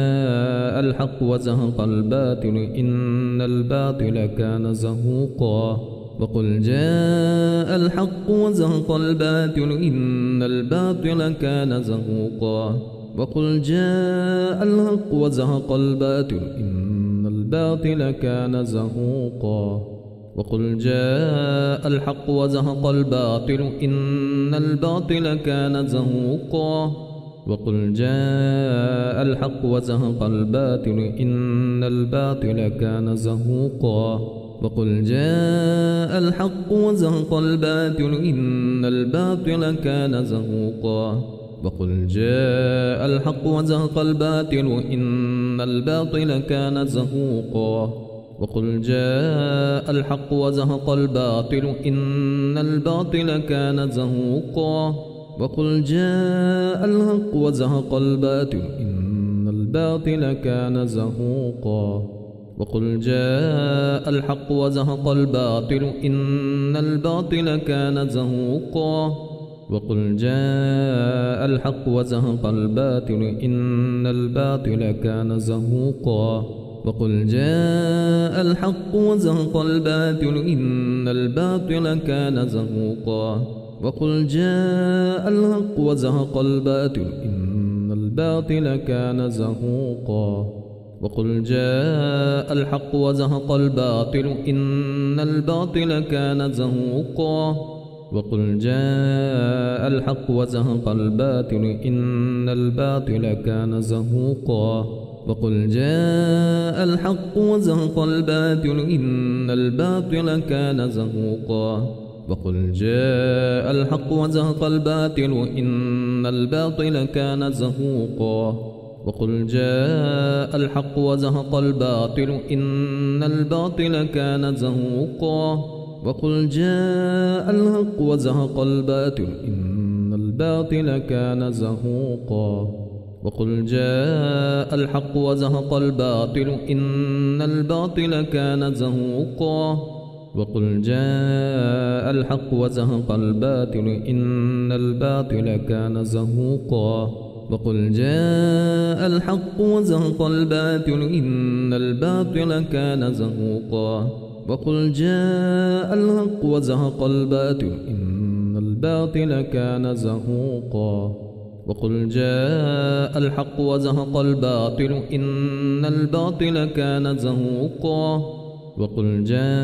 جاء الحق وزهق الباطل إن الباطل كان زهوقا وقل جاء الحق وزهق الباطل إن الباطل كان زهوقا وقل جاء الحق وزهق الباطل إن الباطل كان زهوقا وقل جاء الحق وزهق الباطل إن الباطل كان زهوقا وقل جاء الحق وزهق الباطل إن الباطل كان زهوقا وقل جاء الحق وزهق الباطل إن الباطل كان زهوقا وقل جاء الحق وزهق الباطل إن الباطل كان زهوقا وقل جاء الحق وزهق الباطل إن الباطل كان زهوقا وقل جاء الحق وزهق الباطل إن الباطل كان زهوقا وقل جاء الحق وزهق الباطل إن الباطل كان زهوقا وقل جاء الحق وزهق الباطل إن الباطل كان زهوقا وقل جاء الحق وزهق الباطل إن الباطل كان زهوقا وقل جاء الحق وزهق الباطل إن الباطل كان زهوقا وقل جاء الحق وزهق الباطل إن الباطل كان زهوقا وقل جاء الحق وزهق الباطل إن الباطل كان زهوقا وقل جاء الحق وزهق الباطل إن الباطل كان زهوقا وقل جاء الحق وزهق الباطل إن الباطل كان زهوقا وقل جاء الحق وزهق الباطل إن الباطل كان زهوقا وقل جاء الحق وزهق الباطل إن الباطل كان زهوقا وقل جاء الحق وزهق الباطل إن الباطل كان زهوقا وقل جاء الحق وزهق الباطل إن الباطل كان زهوقا وقل جاء الحق وزهق الباطل إن الباطل كان زهوقا وقل جاء الحق وزهق الباطل إن الباطل كان زهوقا وقل جاء الحق وزهق الباطل إن الباطل كان زهوقا وقل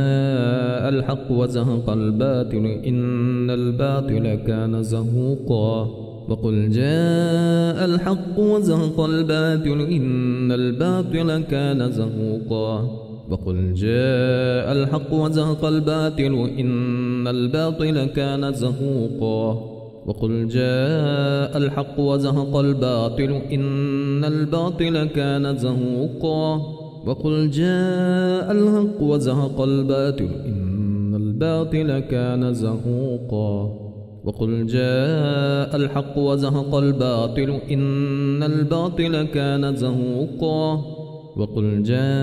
جاء الحق وزهق الباطل إن الباطل كان زهوقا وقل جاء الحق وزهق الباطل إن الباطل كان زهوقا وقل جاء الحق وزهق الباطل إن الباطل كان زهوقا وقل جاء الحق وزهق الباطل إن الباطل كان زهوقا وقل جاء الحق وزهق الباطل إن الباطل كان زهوقا وقل جاء الحق وزهق الباطل إن الباطل كان زهوقا وقل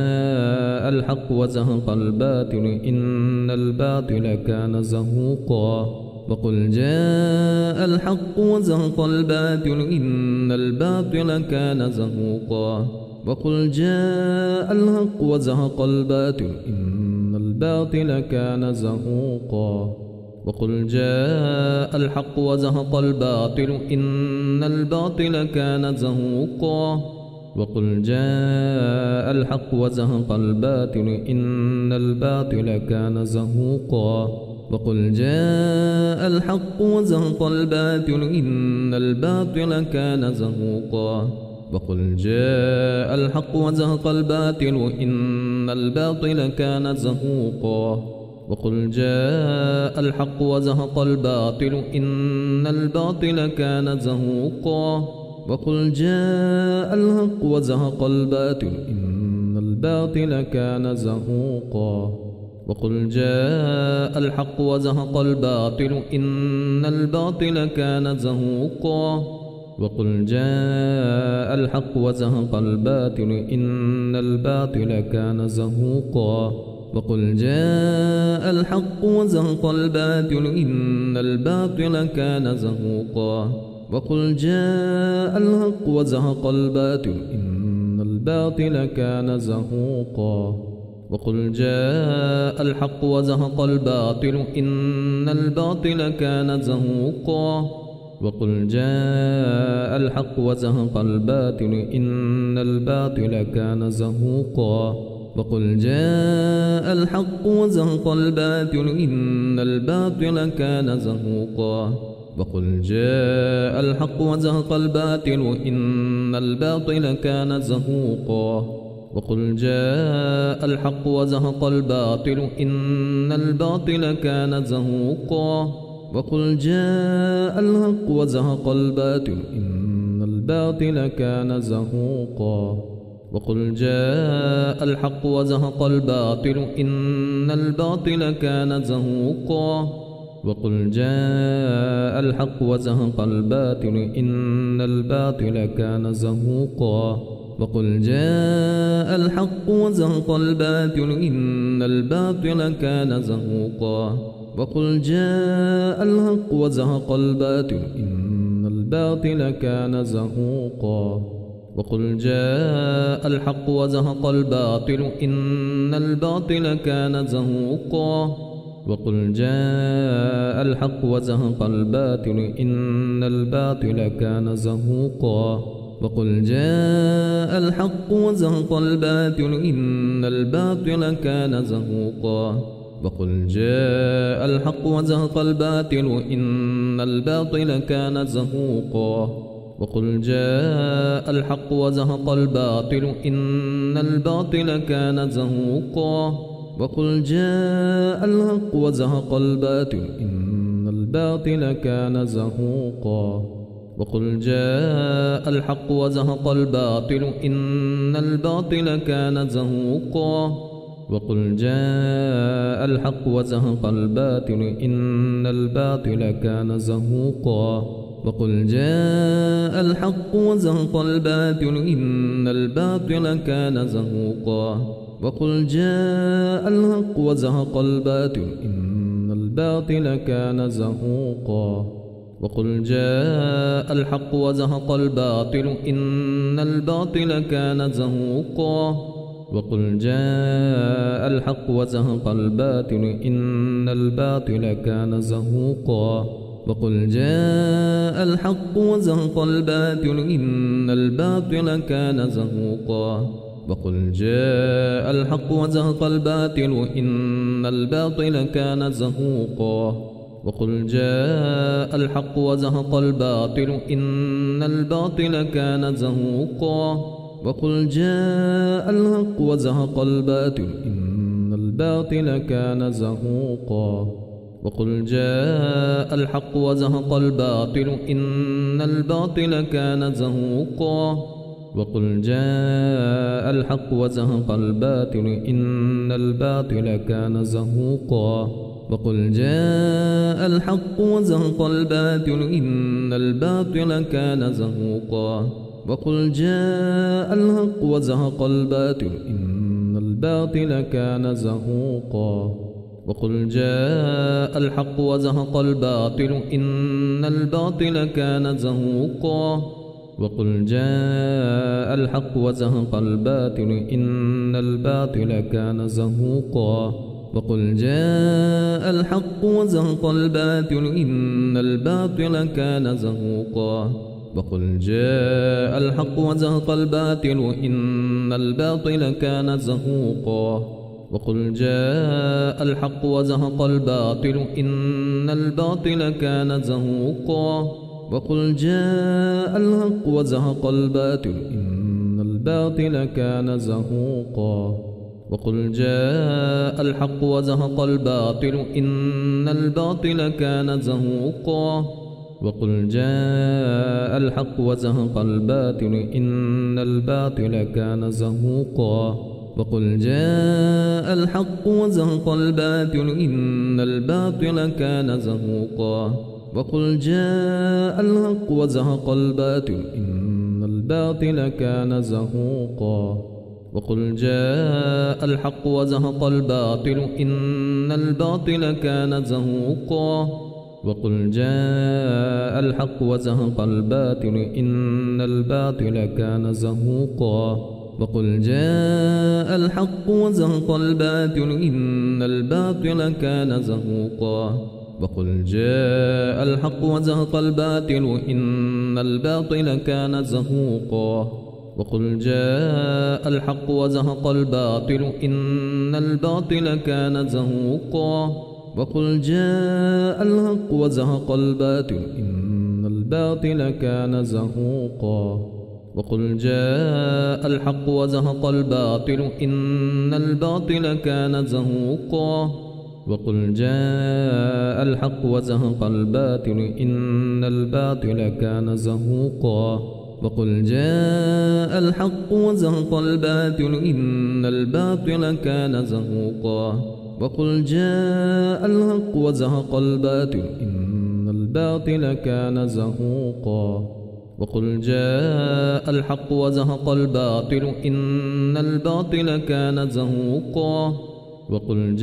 جاء الحق وزهق الباطل إن الباطل كان زهوقا وقل جاء الحق وزهق الباطل إن الباطل كان زهوقا وقل جاء الحق وزهق الباطل إن الباطل كان زهوقا وقل جاء الحق وزهق الباطل إن الباطل كان زهوقا وقل جاء الحق وزهق الباطل إن الباطل كان زهوقا وقل جاء الحق وزهق الباطل إن الباطل كان زهوقا وقل جاء الحق وزهق الباطل إن الباطل كان زهوقا وقل جاء الحق وزهق الباطل إن الباطل كان زهوقا وقل جاء الحق وزهق الباطل إن الباطل كان زهوقا وقل جاء الحق وزهق الباطل إن الباطل كان زهوقا وقل جاء الحق وزهق الباطل إن الباطل كان زهوقا وقل جاء الحق وزهق الباطل إن الباطل كان زهوقا وقل جاء الحق وزهق الباطل إن الباطل كان زهوقا وقل جاء الحق وزهق الباطل إن الباطل كان زهوقا وقل جاء الحق وزهق الباطل إن الباطل كان زهوقا وقل جاء الحق وزهق الباطل إن الباطل كان زهوقا وقل جاء الحق وزهق الباطل إن الباطل كان زهوقا وقل جاء الحق وزهق الباطل إن الباطل كان زهوقا وقل جاء الحق وزهق الباطل إن الباطل كان زهوقا وقل جاء الحق وزهق الباطل إن الباطل كان زهوقا وقل جاء الحق وزهق الباطل إن الباطل كان زهوقا وقل جاء الحق وزهق الباطل إن الباطل كان زهوقا وقل جاء الحق وزهق الباطل إن الباطل كان زهوقا وقل جاء الحق وزهق الباطل إن الباطل كان زهوقا وقل جاء الحق وزهق الباطل إن الباطل كان زهوقا وقل جاء الحق وزهق الباطل إن الباطل كان زهوقا وقل جاء الحق وزهق الباطل إن الباطل كان زهوقا وقل جاء الحق وزهق الباطل إن الباطل كان زهوقا وقل جاء الحق وزهق الباطل إن الباطل كان زهوقا وقل جاء الحق وزهق الباطل إن الباطل كان زهوقا وقل جاء الحق وزهق الباطل إن الباطل كان زهوقا وقل جاء الحق وزهق الباطل إن الباطل كان زهوقا وقل جاء الحق وزهق الباطل إن الباطل كان زهوقا وقل جاء الحق وزهق الباطل إن الباطل كان زهوقا وقل جاء الحق وزهق الباطل إن الباطل كان زهوقا وقل جاء الحق وزهق الباطل إن الباطل كان زهوقا وقل جاء الحق وزهق الباطل إن الباطل كان زهوقا وقل جاء الحق وزهق الباطل إن الباطل كان زهوقا وقل جاء الحق وزهق الباطل إن الباطل كان زهوقا وقل جاء الحق وزهق الباطل إن الباطل كان زهوقا وقل جاء الحق وزهق الباطل إن الباطل كان زهوقا وقل جاء الحق وزهق الباطل إن الباطل كان زهوقا وقل جاء الحق وزهق الباطل إن الباطل كان زهوقا وقل جاء الحق وزهق الباطل إن الباطل كان زهوقا وقل جاء الحق وزهق الباطل إن الباطل كان زهوقا وقل جاء الحق وزهق الباطل إن الباطل كان زهوقا وقل جاء الحق وزهق الباطل إن الباطل كان زهوقا وقل جاء الحق وزهق الباطل إن الباطل كان زهوقا وقل جاء الحق وزهق الباطل إن الباطل كان زهوقا وقل جاء الحق وزهق الباطل إن الباطل كان زهوقا وقل جاء الحق وزهق الباطل إن الباطل كان زهوقا وقل جاء الحق وزهق الباطل إن الباطل كان زهوقا وقل جاء الحق وزهق الباطل إن الباطل كان زهوقا وقل جاء الحق وزهق الباطل إن الباطل كان زهوقا وقل جاء الحق وزهق الباطل إن الباطل كان زهوقا وقل جاء الحق وزهق الباطل إن الباطل كان زهوقا وقل جاء الحق وزهق الباطل إن الباطل كان زهوقا وقل جاء الحق وزهق الباطل إن الباطل كان زهوقا وقل جاء الحق وزهق الباطل إن الباطل كان زهوقا وقل جاء الحق وزهق الباطل إن الباطل كان زهوقا وقل جاء الحق وزهق الباطل إن الباطل كان زهوقا وقل جاء الحق وزهق الباطل إن الباطل كان زهوقا وقل جاء الحق وزهق الباطل إن الباطل كان زهوقا وقل جاء الحق وزهق الباطل إن الباطل كان زهوقا وقل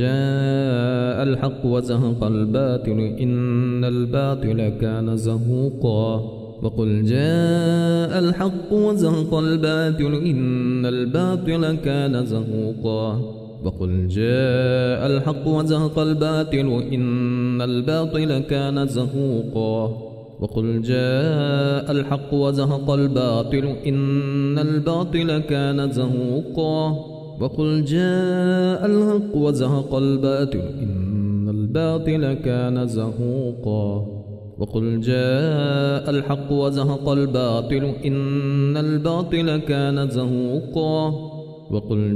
جاء الحق وزهق الباطل إن الباطل كان زهوقا وقل جاء الحق وزهق الباطل إن الباطل كان زهوقا وقل جاء الحق وزهق الباطل إن الباطل كان زهوقا وقل جاء الحق وزهق الباطل إن الباطل كان زهوقا وقل جاء الحق وزهق الباطل إن الباطل كان زهوقا وقل جاء الحق وزهق الباطل إن الباطل كان زهوقا وقل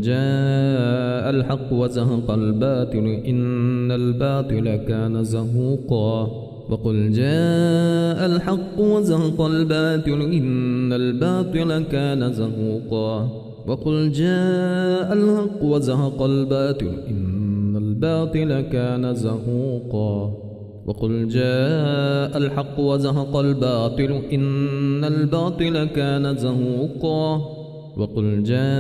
جاء الحق وزهق الباطل إن الباطل كان زهوقا وقل جاء الحق وزهق الباطل إن الباطل كان زهوقا وقل جاء الحق وزهق الباطل إن الباطل كان زهوقا وقل جاء الحق وزهق الباطل إن الباطل كان زهوقا وقل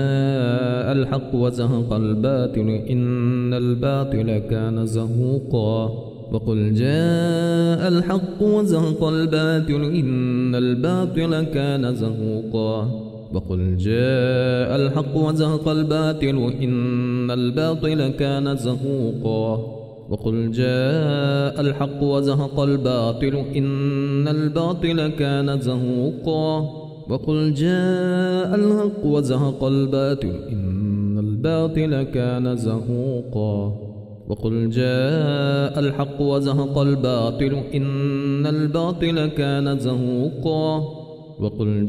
جاء الحق وزهق الباطل إن الباطل كان زهوقا وقل جاء الحق وزهق الباطل إن الباطل كان زهوقا وقل جاء الحق وزهق الباطل إن الباطل كان زهوقا وقل جاء الحق وزهق الباطل إن الباطل كان زهوقا وقل جاء الحق وزهق الباطل إن الباطل كان زهوقا وقل جاء الحق وزهق الباطل إن الباطل كان زهوقا وقل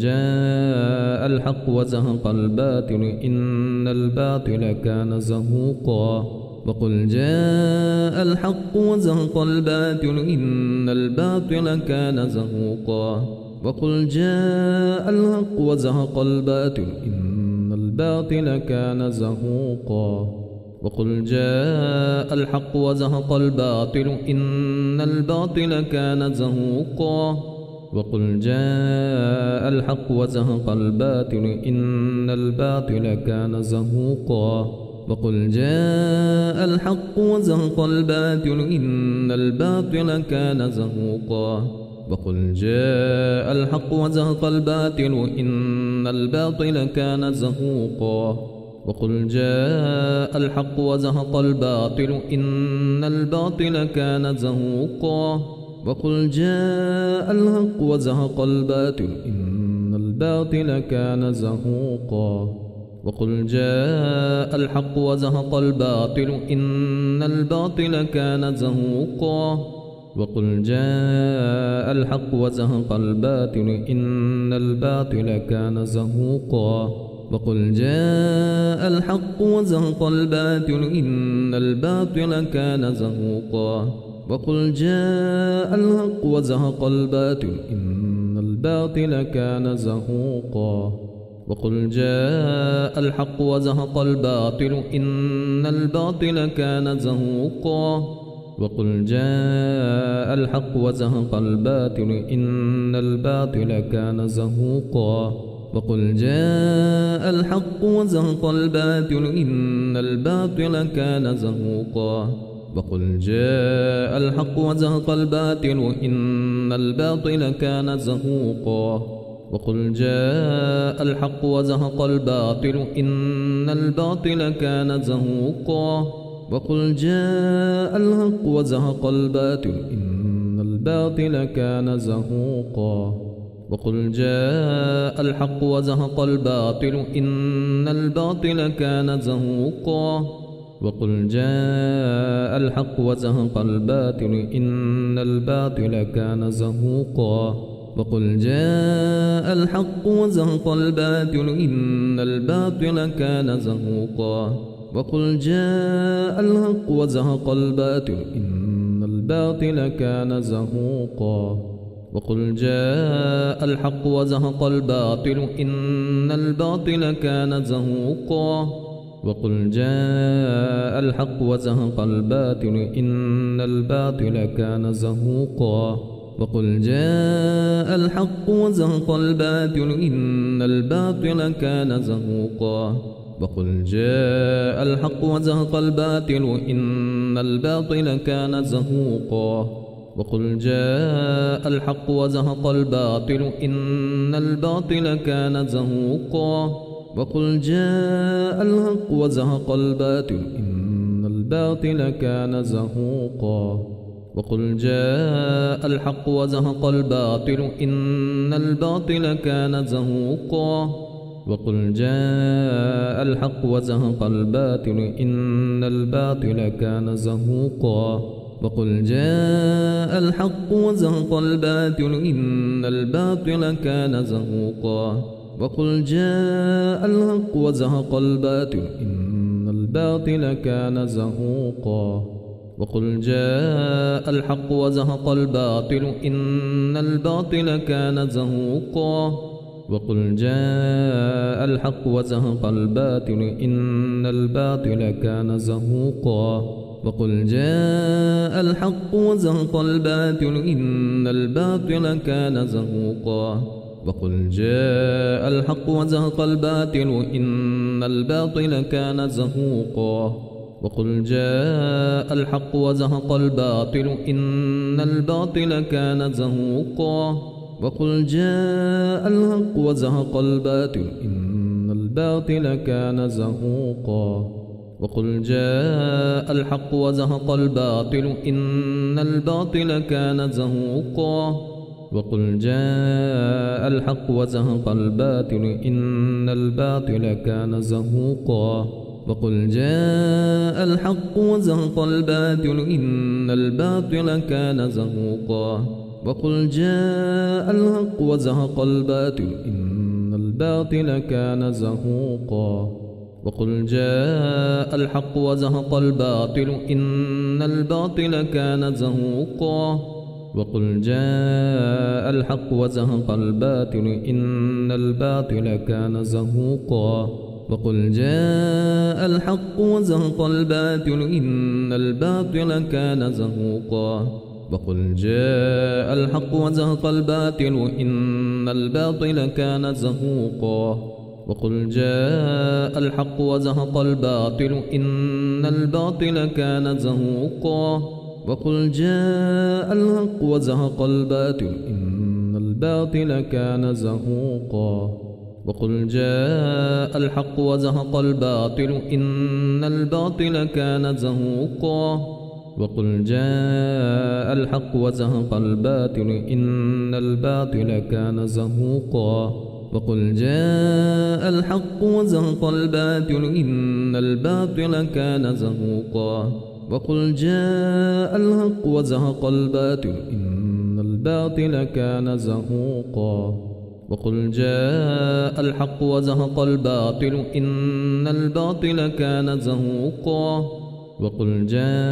جاء الحق وزهق الباطل إن الباطل كان زهوقا وقل جاء الحق وزهق الباطل إن الباطل كان زهوقا وقل جاء الحق وزهق الباطل إن الباطل كان زهوقا وقل جاء الحق وزهق الباطل إن الباطل كان زهوقا وقل جاء الحق وزهق الباطل إن الباطل كان زهوقا وقل جاء الحق وزهق الباطل إن الباطل كان زهوقا وقل جاء الحق وزهق الباطل إن الباطل كان زهوقا وقل جاء الحق وزهق الباطل إن الباطل كان زهوقا وقل جاء الحق وزهق الباطل إن الباطل كان زهوقا وقل جاء الحق وزهق الباطل إن الباطل كان زهوقا وقل جاء الحق وزهق الباطل إن الباطل كان زهوقا وقل جاء الحق وزهق الباطل إن الباطل كان زهوقا وقل جاء الحق وزهق الباطل إن الباطل كان زهوقا وقل جاء الحق وزهق الباطل إن الباطل كان زهوقا وقل جاء الحق وزهق الباطل إن الباطل كان زهوقا وقل جاء الحق وزهق الباطل إن الباطل كان زهوقا وقل جاء الحق وزهق الباطل إن الباطل كان زهوقا وقل جاء الحق وزهق الباطل إن الباطل كان زهوقا وقل جاء الحق وزهق الباطل إن الباطل كان زهوقا وقل جاء الحق وزهق الباطل إن الباطل كان زهوقا وقل جاء الحق وزهق الباطل إن الباطل كان زهوقا وقل جاء الحق وزهق الباطل إن الباطل كان زهوقا وقل جاء الحق وزهق الباطل إن الباطل كان زهوقا وقل جاء الحق وزهق الباطل إن الباطل كان زهوقا وقل جاء الحق وزهق الباطل إن الباطل كان زهوقا وقل جاء الحق وزهق الباطل إن الباطل كان زهوقا وقل جاء الحق وزهق الباطل إن الباطل كان زهوقا وقل جاء الحق وزهق الباطل إن الباطل كان زهوقا وقل جاء الحق وزهق الباطل إن الباطل كان زهوقا وقل جاء الحق وزهق الباطل إن الباطل كان زهوقا وقل جاء الحق وزهق الباطل إن الباطل كان زهوقا وقل جاء الحق وزهق الباطل إن الباطل كان زهوقا وقل جاء الحق وزهق الباطل إن الباطل كان زهوقا وقل جاء الحق وزهق الباطل إن الباطل كان زهوقا وقل جاء الحق وزهق الباطل إن الباطل كان زهوقا وقل جاء الحق وزهق الباطل إن الباطل كان زهوقا وقل جاء الحق وزهق الباطل إن الباطل كان زهوقا وقل جاء الحق وزهق الباطل إن الباطل كان زهوقا وقل جاء الحق وزهق الباطل إن الباطل كان زهوقا وقل جاء الحق وزهق الباطل إن الباطل كان زهوقا وقل جاء الحق وزهق الباطل إن الباطل كان زهوقا وقل جاء الحق وزهق الباطل إن الباطل كان زهوقا وقل جاء الحق وزهق الباطل إن الباطل كان زهوقا وقل جاء الحق وزهق الباطل إن الباطل كان زهوقا وقل جاء الحق وزهق الباطل إن الباطل كان زهوقا وقل جاء الحق وزهق الباطل إن الباطل كان زهوقا وقل جاء الحق وزهق الباطل إن الباطل كان زهوقا وقل جاء الحق وزهق الباطل إن الباطل كان زهوقا وقل جاء الحق وزهق الباطل إن الباطل كان زهوقا وقل جاء الحق وزهق الباطل إن الباطل كان زهوقا وقل جاء الحق وزهق الباطل إن الباطل كان زهوقا وقل جاء الحق وزهق الباطل إن الباطل كان زهوقا وقل جاء الحق وزهق الباطل إن الباطل كان زهوقا وقل جاء الحق وزهق الباطل إن الباطل كان زهوقا وقل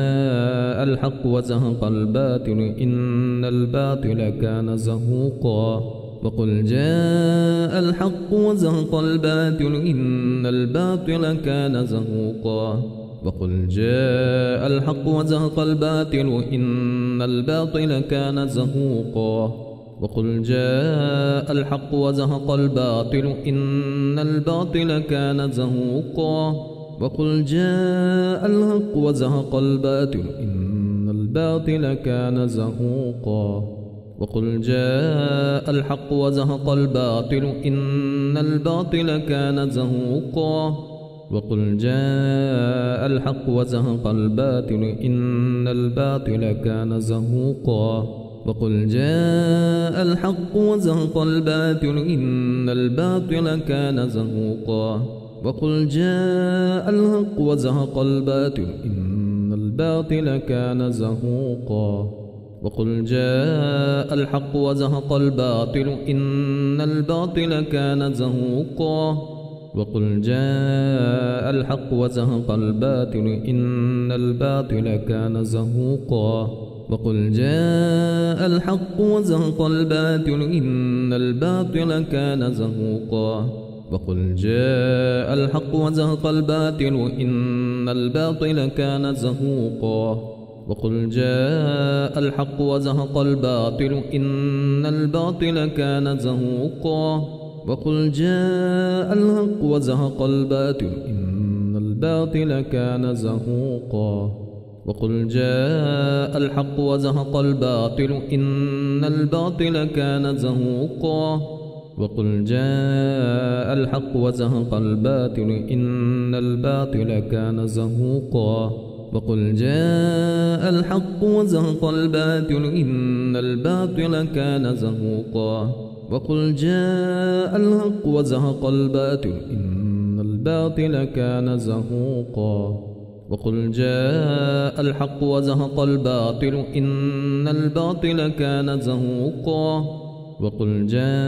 جاء الحق وزهق الباطل إن الباطل كان زهوقا وقل جاء الحق وزهق الباطل إن الباطل كان زهوقا وقل جاء الحق وزهق الباطل إن الباطل كان زهوقا وقل جاء الحق وزهق الباطل إن الباطل كان زهوقا وقل جاء الحق وزهق الباطل إن الباطل كان زهوقا وقل جاء الحق وزهق الباطل إن الباطل كان زهوقا وقل جاء الحق وزهق الباطل إن الباطل كان زهوقا وقل جاء الحق وزهق الباطل إن الباطل كان زهوقا وقل جاء الحق وزهق الباطل إن الباطل كان زهوقا وقل جاء الحق وزهق الباطل إن الباطل كان زهوقا وقل جاء الحق وزهق الباطل إن الباطل كان زهوقا وقل جاء الحق وزهق الباطل إن الباطل كان زهوقا وقل جاء الحق وزهق الباطل إن الباطل كان زهوقا وقل جاء الحق وزهق الباطل إن الباطل كان زهوقا وقل جاء الحق وزهق الباطل إن الباطل كان زهوقا وقل جاء الحق وزهق الباطل إن الباطل كان زهوقا وقل جاء الحق وزهق الباطل إن الباطل كان زهوقا وقل جاء الحق وزهق الباطل إن الباطل كان زهوقا وقل جاء الحق وزهق الباطل إن الباطل كان زهوقا وقل جاء الحق وزهق الباطل إن الباطل كان زهوقا وقل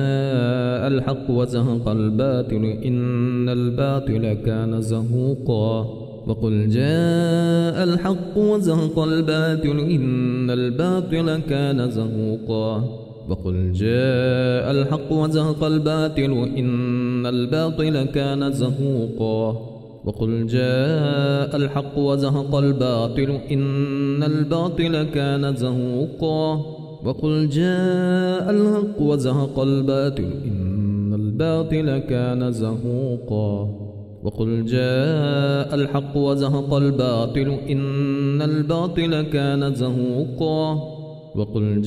جاء الحق وزهق الباطل إن الباطل كان زهوقا وقل جاء الحق وزهق الباطل إن الباطل كان زهوقا وقل جاء الحق وزهق الباطل إن الباطل كان زهوقا وقل جاء الحق وزهق الباطل إن الباطل كان زهوقا وقل جاء الحق وزهق الباطل إن الباطل كان زهوقا وقل جاء الحق وزهق الباطل إن الباطل كان زهوقا وقل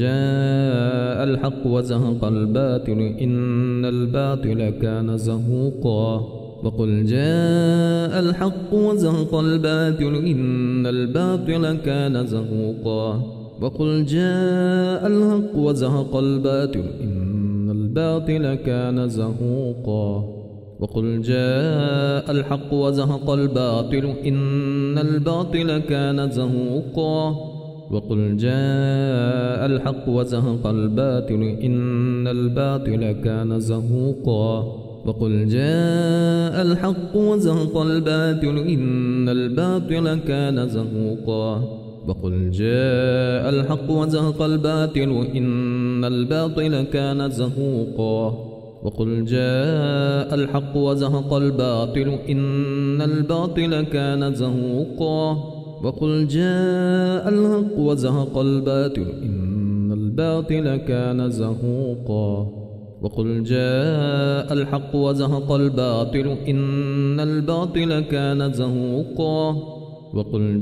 جاء الحق وزهق الباطل إن الباطل كان زهوقا وقل جاء الحق وزهق الباطل إن الباطل كان زهوقا وقل جاء الحق وزهق الباطل إن الباطل كان زهوقا وقل جاء الحق وزهق الباطل إن الباطل كان زهوقا وقل جاء الحق وزهق الباطل إن الباطل كان زهوقا وقل جاء الحق وزهق الباطل إن الباطل كان زهوقا وقل جاء الحق وزهق الباطل إن الباطل كان زهوقا وقل جاء الحق وزهق الباطل إن الباطل كان زهوقا وقل جاء الحق وزهق الباطل إن الباطل كان زهوقا وقل جاء الحق وزهق الباطل إن الباطل كان زهوقا وقل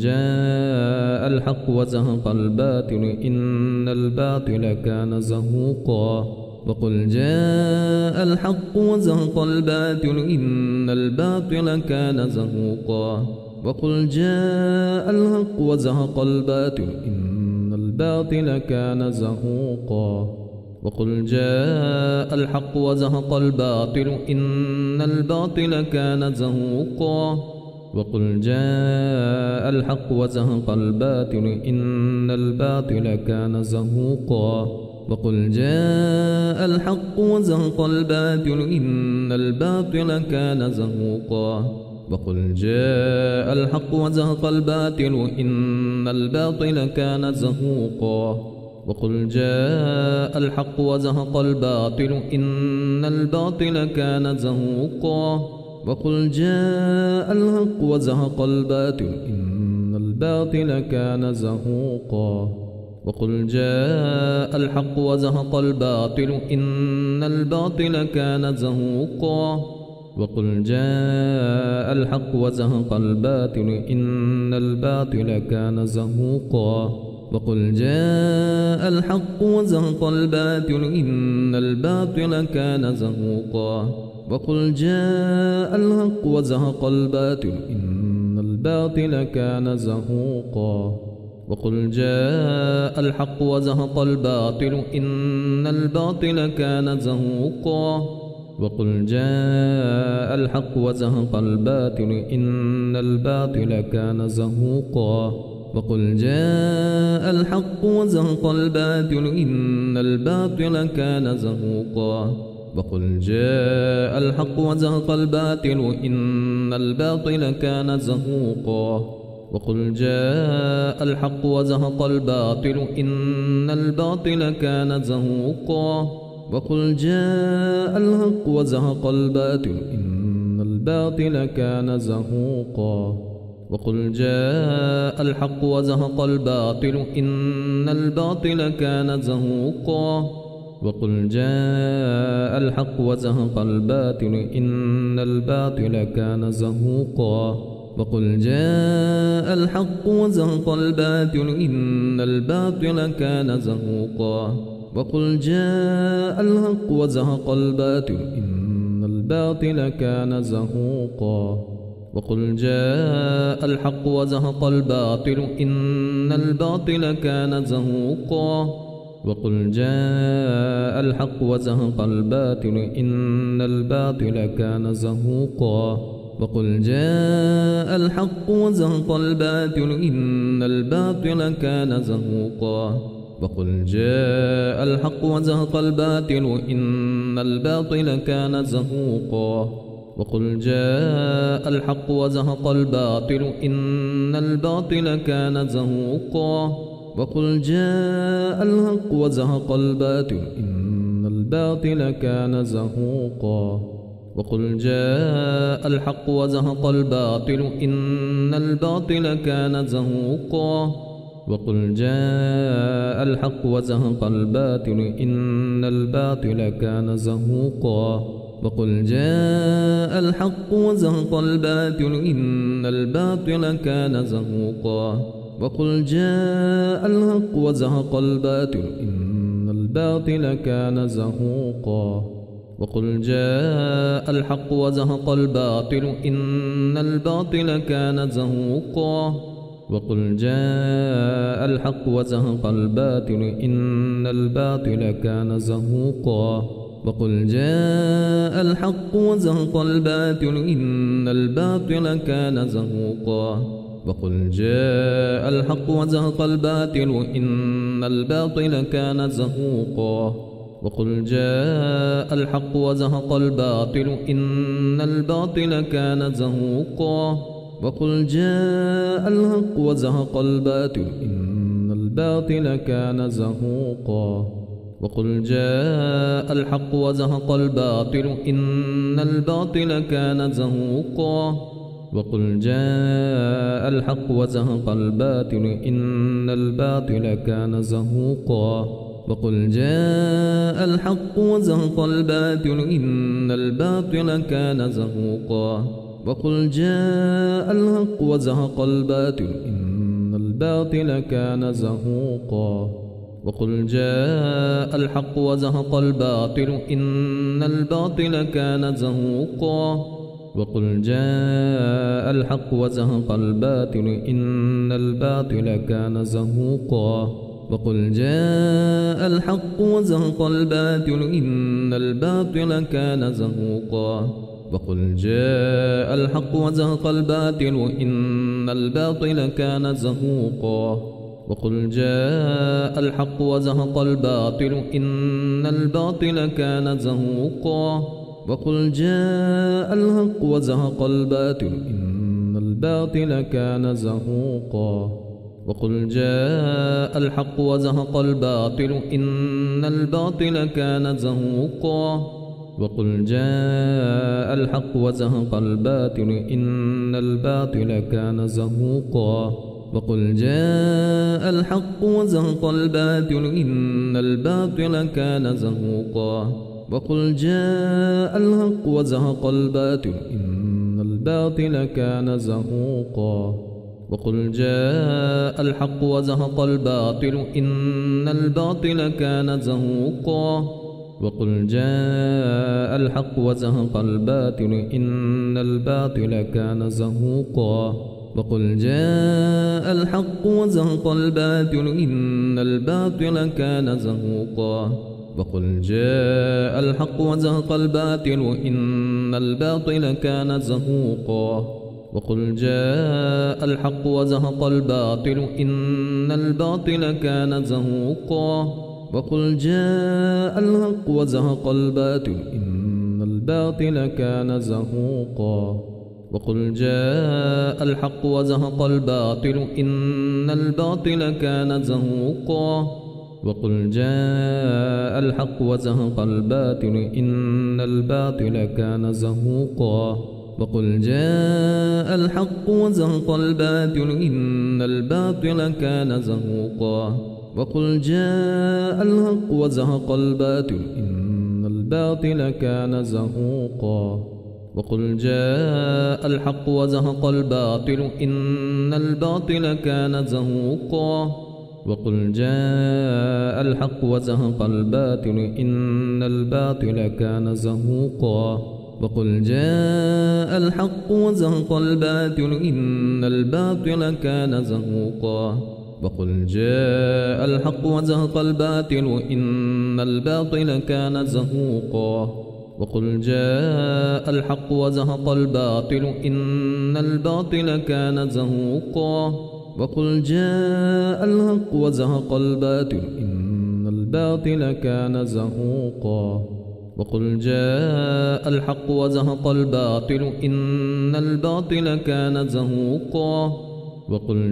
جاء الحق وزهق الباطل إن الباطل كان زهوقا وقل جاء الحق وزهق الباطل إن الباطل كان زهوقا وقل جاء الحق وزهق الباطل إن الباطل كان زهوقا وقل جاء الحق وزهق الباطل إن الباطل كان زهوقا وقل جاء الحق وزهق الباطل إن الباطل كان زهوقا وقل جاء الحق وزهق الباطل إن الباطل كان زهوقا وقل جاء الحق وزهق الباطل إن الباطل كان زهوقا وقل جاء الحق وزهق الباطل إن الباطل كان زهوقا وقل جاء الحق وزهق الباطل إن الباطل كان زهوقا وقل جاء الحق وزهق الباطل إن الباطل كان زهوقا وقل جاء الحق وزهق الباطل إن الباطل كان زهوقا وقل جاء الحق وزهق الباطل إن الباطل كان زهوقا وقل جاء الحق وزهق الباطل إن الباطل كان زهوقا وقل جاء الحق وزهق الباطل إن الباطل كان زهوقا وقل جاء الحق وزهق الباطل إن الباطل كان زهوقا وقل جاء الحق وزهق الباطل إن الباطل كان زهوقا وقل جاء الحق وزهق الباطل إن الباطل كان زهوقا وقل جاء الحق وزهق الباطل إن الباطل كان زهوقا وقل جاء الحق وزهق الباطل إن الباطل كان زهوقا وقل جاء الحق وزهق الباطل إن الباطل كان زهوقا وقل جاء الحق وزهق الباطل إن الباطل كان زهوقا وقل جاء الحق وزهق الباطل إن الباطل كان زهوقا وقل جاء الحق وزهق الباطل إن الباطل كان زهوقا وقل جاء الحق وزهق الباطل إن الباطل كان زهوقا وقل جاء الحق وزهق الباطل إن الباطل كان زهوقا وقل جاء الحق وزهق الباطل إن الباطل كان زهوقا وقل جاء الحق وزهق الباطل إن الباطل كان زهوقا وقل جاء الحق وزهق الباطل إن الباطل كان زهوقا وقل جاء الحق وزهق الباطل إن الباطل كان زهوقا وقل جاء الحق وزهق الباطل إن الباطل كان زهوقا وقل جاء الحق وزهق الباطل إن الباطل كان زهوقا وقل جاء الحق وزهق الباطل إن الباطل كان زهوقا وقل جاء الحق وزهق الباطل إن الباطل كان زهوقا وقل جاء الحق وزهق الباطل إن الباطل كان زهوقا وقل جاء الحق وزهق الباطل إن الباطل كان زهوقا وقل جاء الحق وزهق الباطل إن الباطل كان زهوقا وقل جاء الحق وزهق الباطل إن الباطل كان زهوقا وقل جاء الحق وزهق الباطل إن الباطل كان زهوقا وقل جاء الحق وزهق الباطل إن الباطل كان زهوقا وقل جاء الحق وزهق الباطل إن الباطل كان زهوقا وقل جاء الحق وزهق الباطل إن الباطل كان زهوقا وقل جاء الحق وزهق الباطل إن الباطل كان زهوقا وقل جاء الحق وزهق الباطل إن الباطل كان زهوقا وقل جاء الحق وزهق الباطل إن الباطل كان زهوقا وقل جاء الحق وزهق الباطل إن الباطل كان زهوقا وقل جاء الحق وزهق الباطل إن الباطل كان زهوقا وقل جاء الحق وزهق الباطل إن الباطل كان زهوقا وقل جاء الحق وزهق الباطل إن الباطل كان زهوقا وقل جاء الحق وزهق الباطل إن الباطل كان زهوقا وقل جاء الحق وزهق الباطل إن الباطل كان زهوقا وقل جاء الحق وزهق الباطل إن الباطل كان زهوقا وقل جاء الحق وزهق الباطل إن الباطل كان زهوقا وقل جاء الحق وزهق الباطل إن الباطل كان زهوقا وقل جاء الحق وزهق الباطل إن الباطل كان زهوقا وقل جاء الحق وزهق الباطل إن الباطل كان زهوقا وقل جاء الحق وزهق الباطل إن الباطل كان زهوقا وقل جاء الحق وزهق الباطل إن الباطل كان زهوقا وقل جاء الحق وزهق الباطل إن الباطل كان زهوقا وقل جاء الحق وزهق الباطل إن الباطل كان زهوقا وقل جاء الحق وزهق الباطل إن الباطل كان زهوقا وقل جاء الحق وزهق الباطل إن الباطل كان زهوقا وقل جاء الحق وزهق الباطل إن الباطل كان زهوقا وقل جاء الحق وزهق الباطل إن الباطل كان زهوقا وقل جاء الحق وزهق الباطل إن الباطل كان زهوقا وقل جاء الحق وزهق الباطل إن الباطل كان زهوقا وقل جاء الحق وزهق الباطل إن الباطل كان زهوقا وقل جاء الحق وزهق الباطل إن الباطل كان زهوقا وقل جاء الحق وزهق الباطل إن الباطل كان زهوقا وقل جاء الحق وزهق الباطل إن الباطل كان زهوقا وقل جاء الحق وزهق الباطل إن الباطل كان زهوقا وقل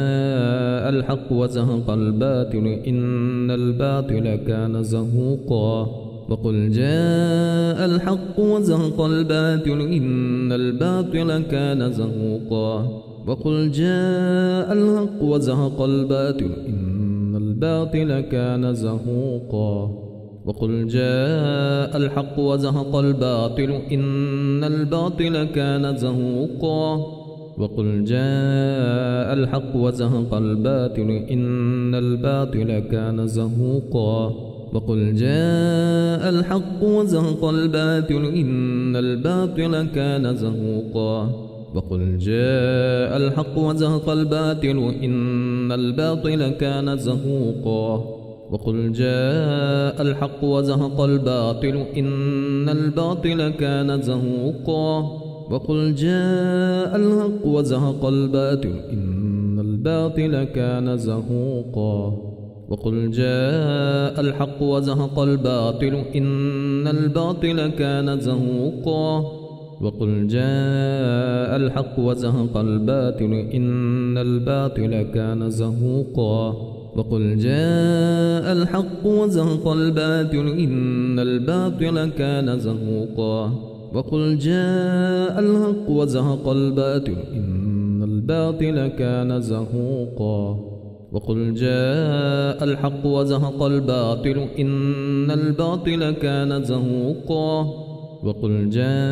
جاء الحق وزهق الباطل إن الباطل كان زهوقا وقل جاء الحق وزهق الباطل إن الباطل كان زهوقا وقل جاء الحق وزهق الباطل إن الباطل كان زهوقا وقل جاء الحق وزهق الباطل إن الباطل كان زهوقا وقل جاء الحق وزهق الباطل إن الباطل كان زهوقا وقل جاء الحق وزهق الباطل إن الباطل كان زهوقا وقل جاء الحق وزهق الباطل إن الباطل كان زهوقا وقل جاء الحق وزهق الباطل إن الباطل كان زهوقا وقل جاء الحق وزهق الباطل إن الباطل كان زهوقا وقل جاء الحق وزهق الباطل إن الباطل كان زهوقا وقل جاء الحق وزهق الباطل إن الباطل كان زهوقا وقل جاء الحق وزهق الباطل إن الباطل كان زهوقا وقل جاء الحق وزهق الباطل إن الباطل كان زهوقا وقل جاء الحق وزهق الباطل إن الباطل كان زهوقا وقل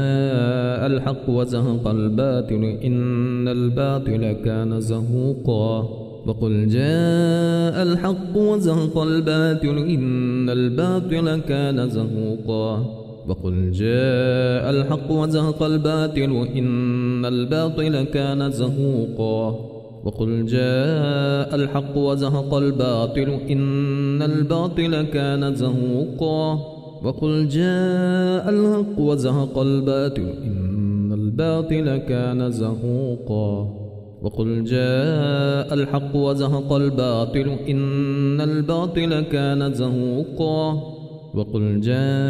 جاء الحق وزهق الباطل إن الباطل كان زهوقا وقل جاء الحق وزهق الباطل إن الباطل كان زهوقا وقل جاء الحق وزهق الباطل إن الباطل كان زهوقا وقل جاء الحق وزهق الباطل إن الباطل كان زهوقا وقل جاء الحق وزهق الباطل إن الباطل كان زهوقا وقل جاء الحق وزهق الباطل إن الباطل كان زهوقا وقل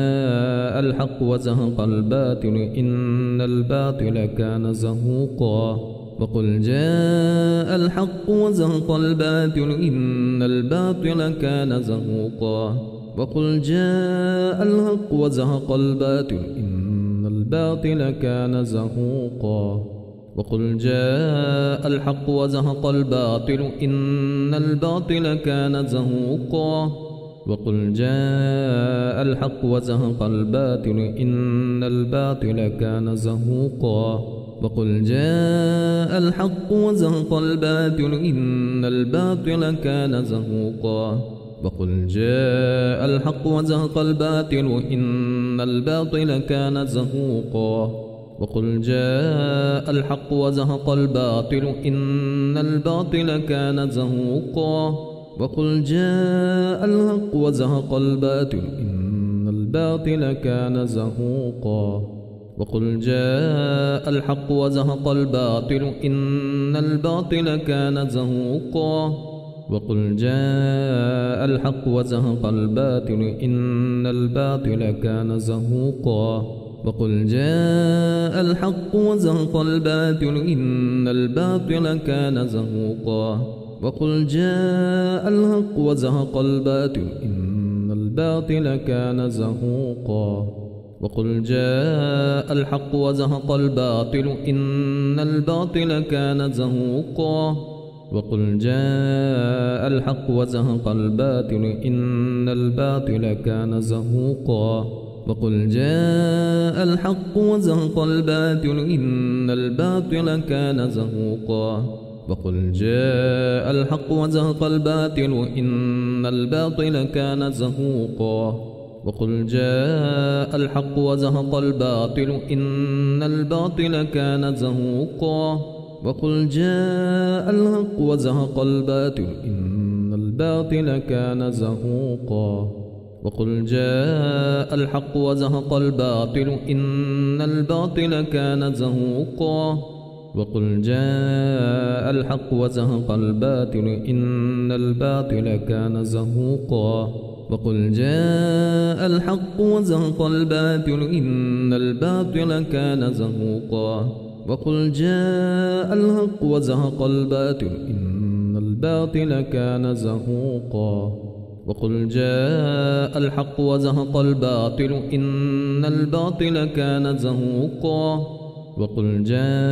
جاء الحق وزهق الباطل إن الباطل كان زهوقا وقل جاء الحق وزهق الباطل إن الباطل كان زهوقا وقل جاء الحق وزهق الباطل إن الباطل كان زهوقا وقل جاء الحق وزهق الباطل إن الباطل كان زهوقا وقل جاء الحق وزهق الباطل إن الباطل كان زهوقا وقل جاء الحق وزهق الباطل إن الباطل كان زهوقا وقل جاء الحق وزهق الباطل إن الباطل كان زهوقا وقل جاء الحق وزهق الباطل إن الباطل كان زهوقا وقل جاء الحق وزهق الباطل إن الباطل كان زهوقا وقل جاء الحق وزهق الباطل إن الباطل كان زهوقا وقل جاء الحق وزهق الباطل إن الباطل كان زهوقا وقل جاء الحق وزهق الباطل إن الباطل كان زهوقا وقل جاء الحق وزهق الباطل إن الباطل كان زهوقا وقل جاء الحق وزهق الباطل إن الباطل كان زهوقا وقل جاء الحق وزهق الباطل إن الباطل كان زهوقا وقل جاء الحق وزهق الباطل إن الباطل كان زهوقا وقل جاء الحق وزهق الباطل إن الباطل كان زهوقا وقل جاء الحق وزهق الباطل إن الباطل كان زهوقا وقل جاء الحق وزهق الباطل إن الباطل كان زهوقا وقل جاء الحق وزهق الباطل إن الباطل كان زهوقا وقل جاء الحق وزهق الباطل إن الباطل كان زهوقا وقل جاء الحق وزهق الباطل إن الباطل كان زهوقا وقل جاء الحق وزهق الباطل إن الباطل كان زهوقا وقل جاء الحق وزهق الباطل إن الباطل كان زهوقا وقل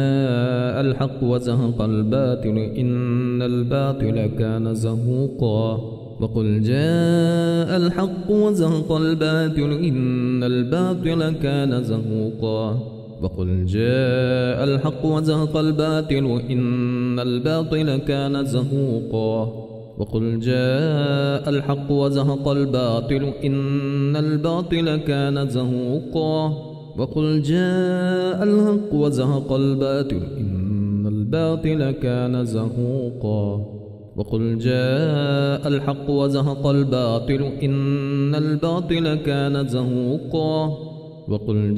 جاء الحق وزهق الباطل إن الباطل كان زهوقا وقل جاء الحق وزهق الباطل إن الباطل كان زهوقا وقل جاء الحق وزهق الباطل إن الباطل كان زهوقا وقل جاء الحق وزهق الباطل إن الباطل كان زهوقا وقل جاء الحق وزهق الباطل إن الباطل كان زهوقا وقل جاء الحق وزهق الباطل إن الباطل كان زهوقا وقل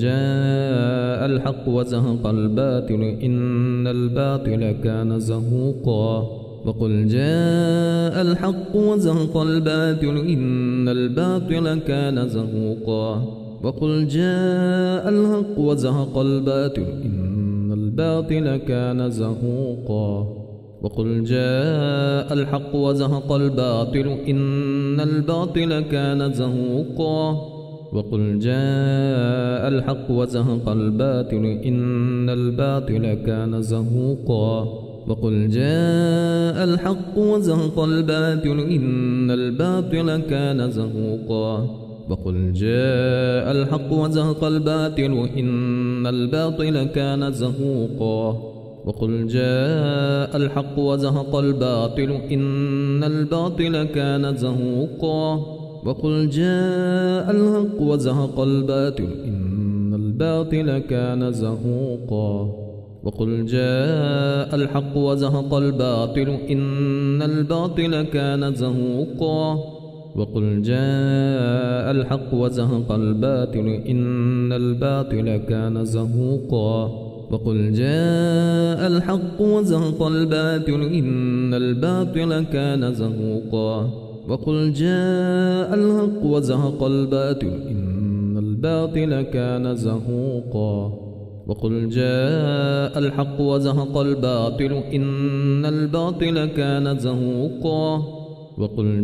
جاء الحق وزهق الباطل إن الباطل كان زهوقا وقل جاء الحق وزهق الباطل إن الباطل كان زهوقا وقل جاء الحق وزهق الباطل إن الباطل كان زهوقا وقل جاء الحق وزهق الباطل إن الباطل كان زهوقا وقل جاء الحق وزهق الباطل إن الباطل كان زهوقا وقل جاء الحق وزهق الباطل إن الباطل كان زهوقا وقل جاء الحق وزهق الباطل إن الباطل كان زهوقا وقل جاء الحق وزهق الباطل إن الباطل كان زهوقا وقل جاء الحق وزهق الباطل إن الباطل كان زهوقا وقل جاء الحق وزهق الباطل إن الباطل كان زهوقا وقل جاء الحق وزهق الباطل إن الباطل كان زهوقا وقل جاء الحق وزهق الباطل إن الباطل كان زهوقا وقل جاء الحق وزهق الباطل إن الباطل كان زهوقا وقل جاء الحق وزهق الباطل إن الباطل كان زهوقا وقل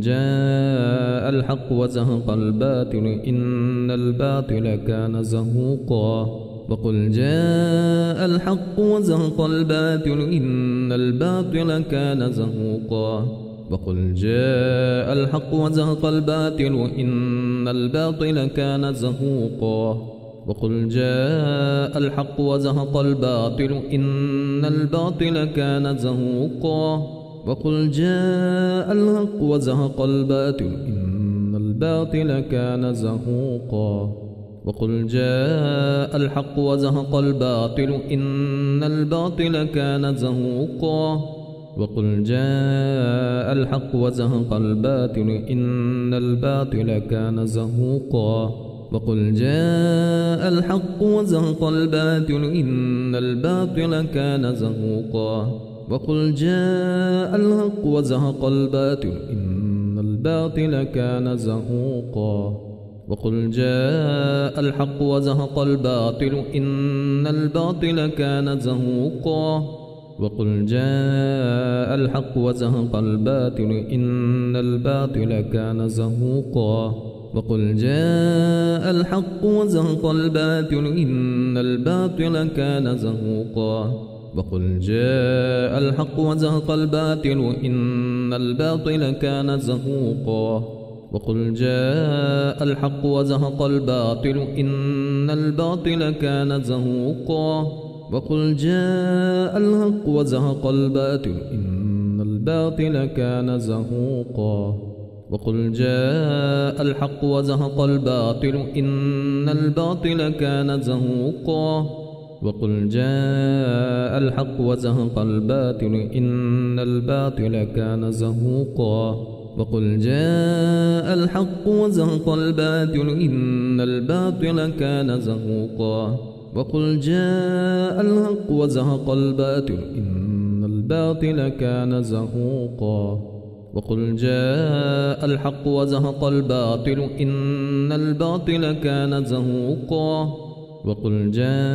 جاء الحق وزهق الباطل إن الباطل كان زهوقا وقل جاء الحق وزهق الباطل إن الباطل كان زهوقا وقل جاء الحق وزهق الباطل إن الباطل كان زهوقا وقل جاء الحق وزهق الباطل إن الباطل كان زهوقا وقل جاء الحق وزهق الباطل إن الباطل كان زهوقا وقل جاء الحق وزهق الباطل إن الباطل كان زهوقا وقل جاء الحق وزهق الباطل إن الباطل كان زهوقا وقل جاء الحق وزهق الباطل إن الباطل كان زهوقا وقل جاء الحق وزهق الباطل إن الباطل كان زهوقا وقل جاء الحق وزهق الباطل إن الباطل كان زهوقا وقل جاء الحق وزهق الباطل إن الباطل كان زهوقا وقل جاء الحق وزهق الباطل إن الباطل كان زهوقا وقل جاء الحق وزهق الباطل إن الباطل كان زهوقا وقل جاء الحق وزهق الباطل إن الباطل كان زهوقا وقل جاء الحق وزهق الباطل إن الباطل كان زهوقا وقل جاء الحق وزهق الباطل إن الباطل كان زهوقا وقل جاء الحق وزهق الباطل إن الباطل كان زهوقا وقل جاء الحق وزهق الباطل إن الباطل كان زهوقا وقل جاء الحق وزهق الباطل إن الباطل كان زهوقا وقل جاء الحق وزهق الباطل إن الباطل كان زهوقا وقل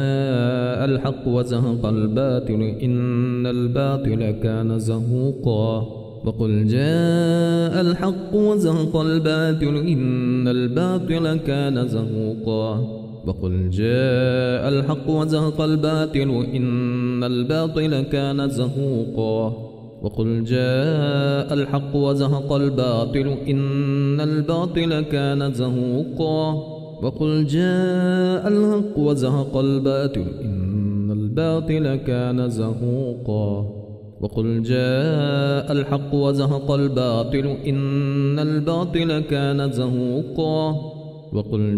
جاء الحق وزهق الباطل إن الباطل كان زهوقا وقل جاء الحق وزهق الباطل إن الباطل كان زهوقا وقل جاء الحق وزهق الباطل إن الباطل كان زهوقا وقل جاء الحق وزهق الباطل إن الباطل كان زهوقا وقل جاء الحق وزهق الباطل إن الباطل كان زهوقا وقل جاء الحق وزهق الباطل إن الباطل كان زهوقا وقل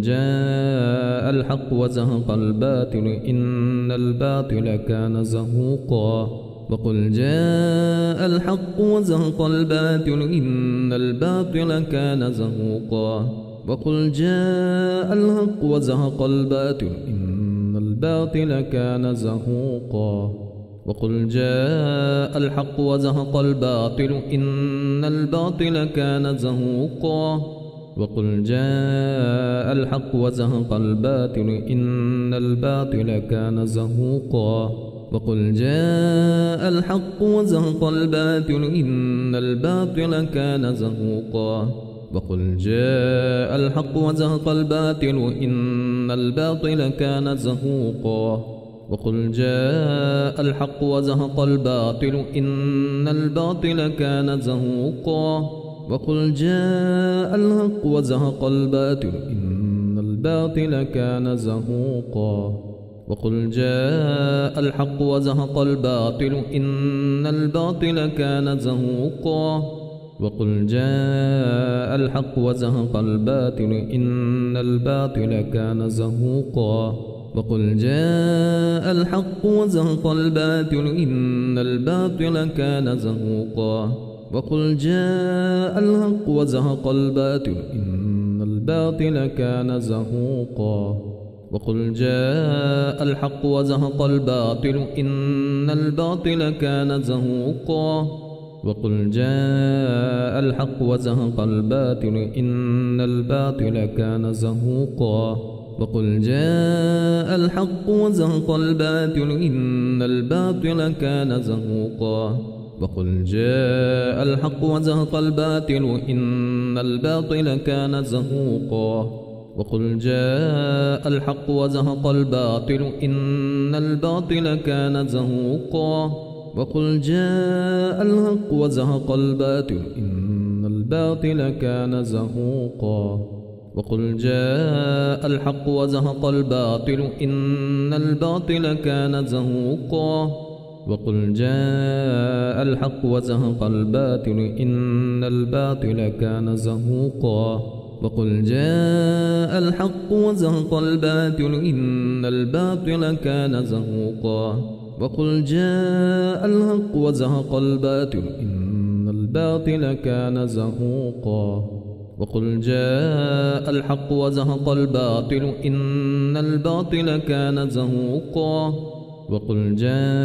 جاء الحق وزهق الباطل إن الباطل كان زهوقا وقل جاء الحق وزهق الباطل إن الباطل كان زهوقا وقل جاء الحق وزهق الباطل إن الباطل كان زهوقا وقل جاء الحق وزهق الباطل إن الباطل كان زهوقا وقل جاء الحق وزهق الباطل إن الباطل كان زهوقا وقل جاء الحق وزهق الباطل إن الباطل كان زهوقا وقل جاء الحق وزهق الباطل إن الباطل كان زهوقا وقل جاء الحق وزهق الباطل إن الباطل كان زهوقا وقل جاء الحق وزهق الباطل إن الباطل كان زهوقا وقل جاء الحق وزهق الباطل إن الباطل كان زهوقا وقل جاء الحق وزهق الباطل إن الباطل كان زهوقا وقل جاء الحق وزهق الباطل إن الباطل كان زهوقا وقل جاء الحق وزهق الباطل إن الباطل كان زهوقا وقل جاء الحق وزهق الباطل إن الباطل كان زهوقا وقل جاء الحق وزهق الباطل إن الباطل كان زهوقا وقل جاء الحق وزهق الباطل إن الباطل كان زهوقا وقل جاء الحق وزهق الباطل إن الباطل كان زهوقا وقل جاء الحق وزهق الباطل إن الباطل كان زهوقا وقل جاء الحق وزهق الباطل إن الباطل كان زهوقا وقل جاء الحق وزهق الباطل إن الباطل كان زهوقا وقل جاء الحق وزهق الباطل إن الباطل كان زهوقا وقل جاء الحق وزهق الباطل إن الباطل كان زهوقا وقل جاء الحق وزهق الباطل إن الباطل كان زهوقا وقل جاء الحق وزهق الباطل إن الباطل كان زهوقا وقل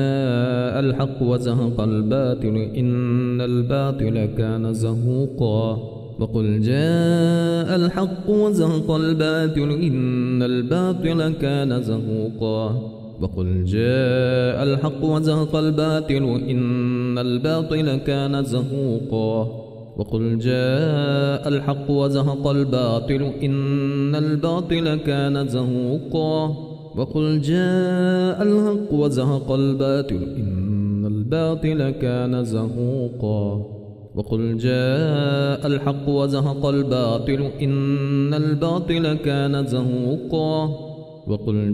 جاء الحق وزهق الباطل إن الباطل كان زهوقا وقل جاء الحق وزهق الباطل إن الباطل كان زهوقا وقل جاء الحق وزهق الباطل إن الباطل كان زهوقا وقل جاء الحق وزهق الباطل إن الباطل كان زهوقا وقل جاء الحق وزهق الباطل إن الباطل كان زهوقا وقل جاء الحق وزهق الباطل إن الباطل كان زهوقا وقل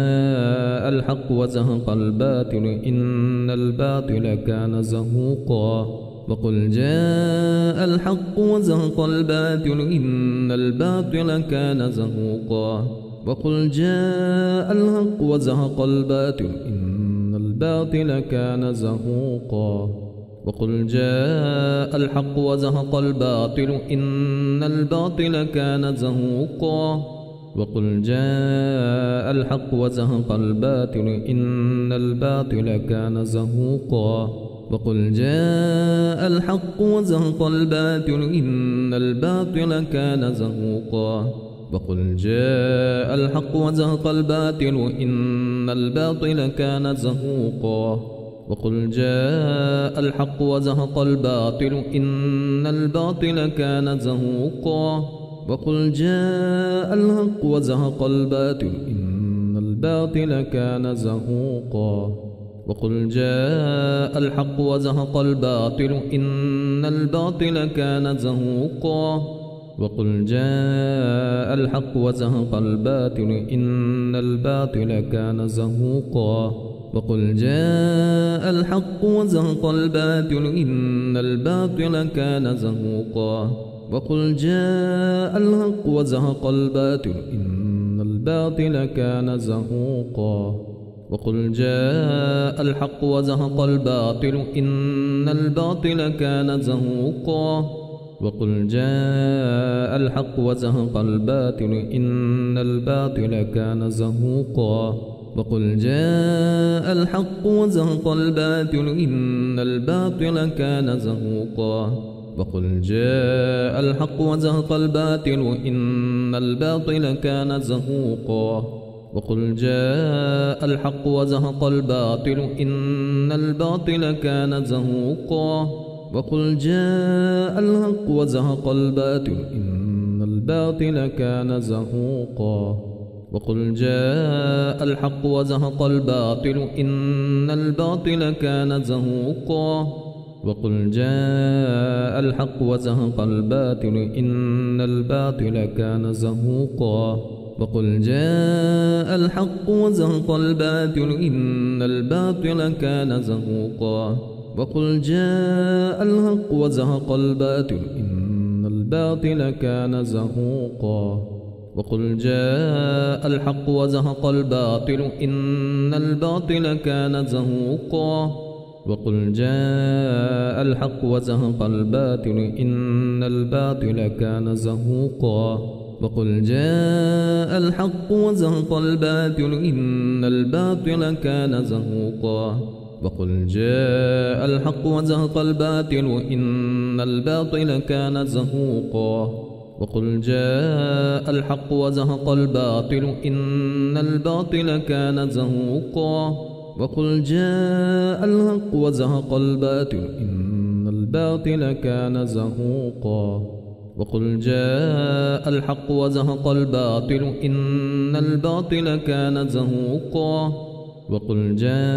جاء الحق وزهق الباطل إن الباطل كان زهوقا وقل جاء الحق وزهق الباطل إن الباطل كان زهوقا وقل جاء الحق وزهق الباطل إن الباطل كان زهوقا وقل جاء الحق وزهق الباطل إن الباطل كان زهوقا وقل جاء الحق وزهق الباطل إن الباطل كان زهوقا وقل جاء الحق وزهق الباطل إن الباطل كان زهوقا وقل جاء الحق وزهق الباطل إن الباطل كان زهوقا وقل جاء الحق وزهق الباطل إن الباطل كان زهوقا وقل جاء الحق وزهق الباطل إن الباطل كان زهوقا وقل جاء الحق وزهق الباطل إن الباطل كان زهوقا وقل جاء الحق وزهق الباطل إن الباطل كان زهوقا وقل جاء الحق وزهق الباطل إن الباطل كان زهوقا وقل جاء الحق وزهق الباطل إن الباطل كان زهوقا وقل جاء الحق وزهق الباطل إن الباطل كان زهوقا وقل جاء الحق وزهق الباطل إن الباطل كان زهوقا وقل جاء الحق وزهق الباطل إن الباطل كان زهوقا وقل جاء الحق وزهق الباطل إن الباطل كان زهوقا وقل جاء الحق وزهق الباطل إن الباطل كان زهوقا وقل جاء الحق وزهق الباطل إن الباطل كان زهوقا وقل جاء الحق وزهق الباطل إن الباطل كان زهوقا وقل جاء الحق وزهق الباطل إن الباطل كان زهوقا وقل جاء الحق وزهق الباطل إن الباطل كان زهوقا وقل جاء الحق وزهق الباطل إن الباطل كان زهوقا وقل جاء الحق وزهق الباطل إن الباطل كان زهوقا وقل جاء الحق وزهق الباطل إن الباطل كان زهوقا وقل جاء الحق وزهق الباطل إن الباطل كان زهوقا وقل جاء الحق وزهق الباطل إن الباطل كان زهوقا وقل جاء الحق وزهق الباطل إن الباطل كان زهوقا وقل جاء الحق وزهق الباطل إن الباطل كان زهوقا وقل جاء الحق وزهق الباطل إن الباطل كان زهوقا وقل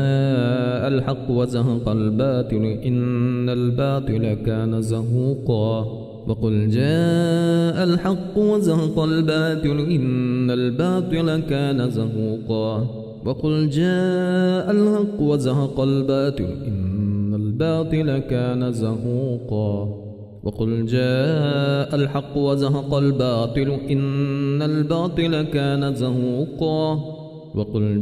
جاء الحق وزهق الباطل إن الباطل كان زهوقا وقل جاء الحق وزهق الباطل إن الباطل كان زهوقا وقل جاء الحق وزهق الباطل إن الباطل كان زهوقا وقل جاء الحق وزهق الباطل إن الباطل كان زهوقا وقل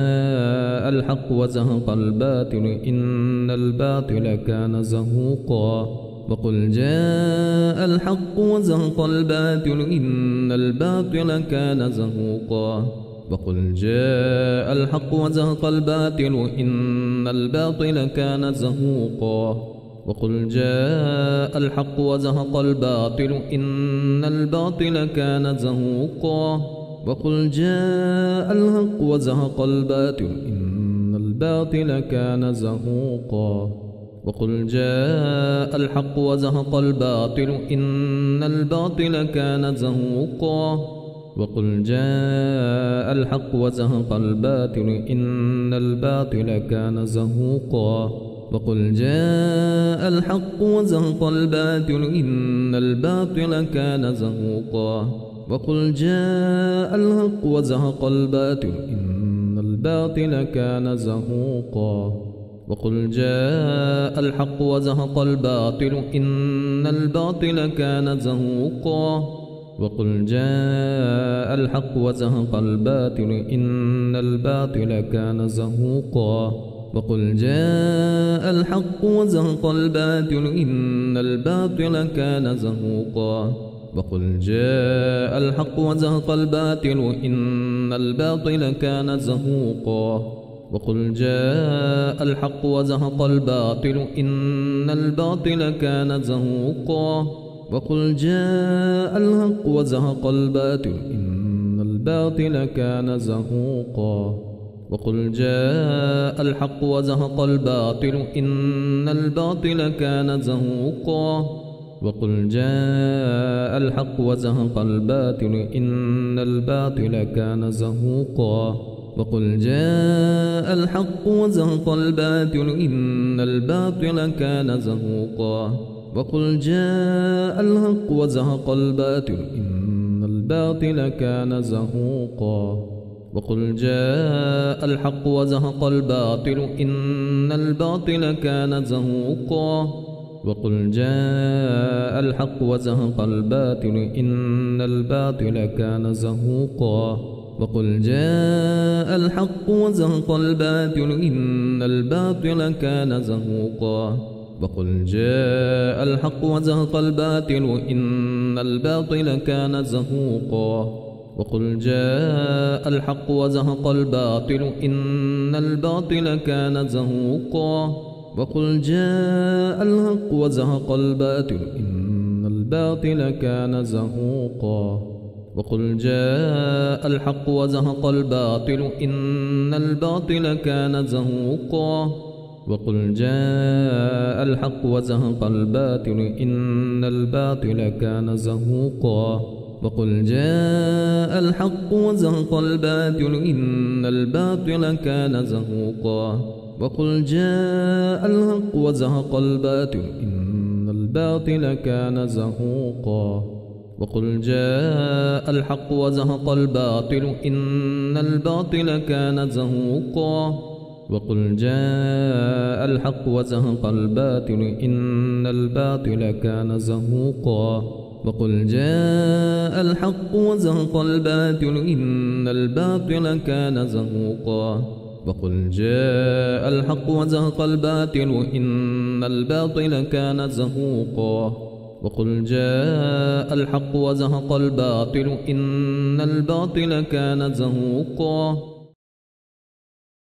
جاء الحق وزهق الباطل إن الباطل كان زهوقا وقل جاء الحق وزهق الباطل إن الباطل كان زهوقا وقل جاء الحق وزهق الباطل إن الباطل كان زهوقا وقل جاء الحق وزهق الباطل إن الباطل كان زهوقا وقل جاء الحق وزهق الباطل إن الباطل كان زهوقا وقل جاء الحق وزهق الباطل إن الباطل كان زهوقا وقل جاء الحق وزهق الباطل إن الباطل كان زهوقا وقل جاء الحق وزهق الباطل إن الباطل كان زهوقا وقل جاء الحق وزهق الباطل إن الباطل كان زهوقا وقل جاء الحق وزهق الباطل إن الباطل كان زهوقا وقل جاء الحق وزهق الباطل إن الباطل كان زهوقا وقل جاء الحق وزهق الباطل إن الباطل كان زهوقا وقل جاء الحق وزهق الباطل إن الباطل كان زهوقا وقل جاء الحق وزهق الباطل إن الباطل كان زهوقا وقل جاء الحق وزهق الباطل إن الباطل كان زهوقا وقل جاء الحق وزهق الباطل إن الباطل كان زهوقا وقل جاء الحق وزهق الباطل إن الباطل كان زهوقا وقل جاء الحق وزهق الباطل إن الباطل كان زهوقا وقل جاء الحق وزهق الباطل إن الباطل كان زهوقا وقل جاء الحق وزهق الباطل إن الباطل كان زهوقا وقل جاء الحق وزهق الباطل إن الباطل كان زهوقا وقل جاء الحق وزهق الباطل إن الباطل كان زهوقا وقل جاء الحق وزهق الباطل إن الباطل كان زهوقا وقل جاء الحق وزهق الباطل إن الباطل كان زهوقا وقل جاء الحق وزهق الباطل إن الباطل كان زهوقا وقل جاء الحق وزهق الباطل إن الباطل كان زهوقا وقل جاء الحق وزهق الباطل إن الباطل كان زهوقا وقل جاء الحق وزهق الباطل إن الباطل كان زهوقا وقل جاء الحق وزهق الباطل إن الباطل كان زهوقا وقل جاء الحق وزهق الباطل إن الباطل كان زهوقا وقل جاء الحق وزهق الباطل إن الباطل كان زهوقا وقل جاء الحق وزهق الباطل إن الباطل كان زهوقا وقل جاء الحق وزهق الباطل إن الباطل كان زهوقا وقل جاء الحق وزهق الباطل إن الباطل كان زهوقا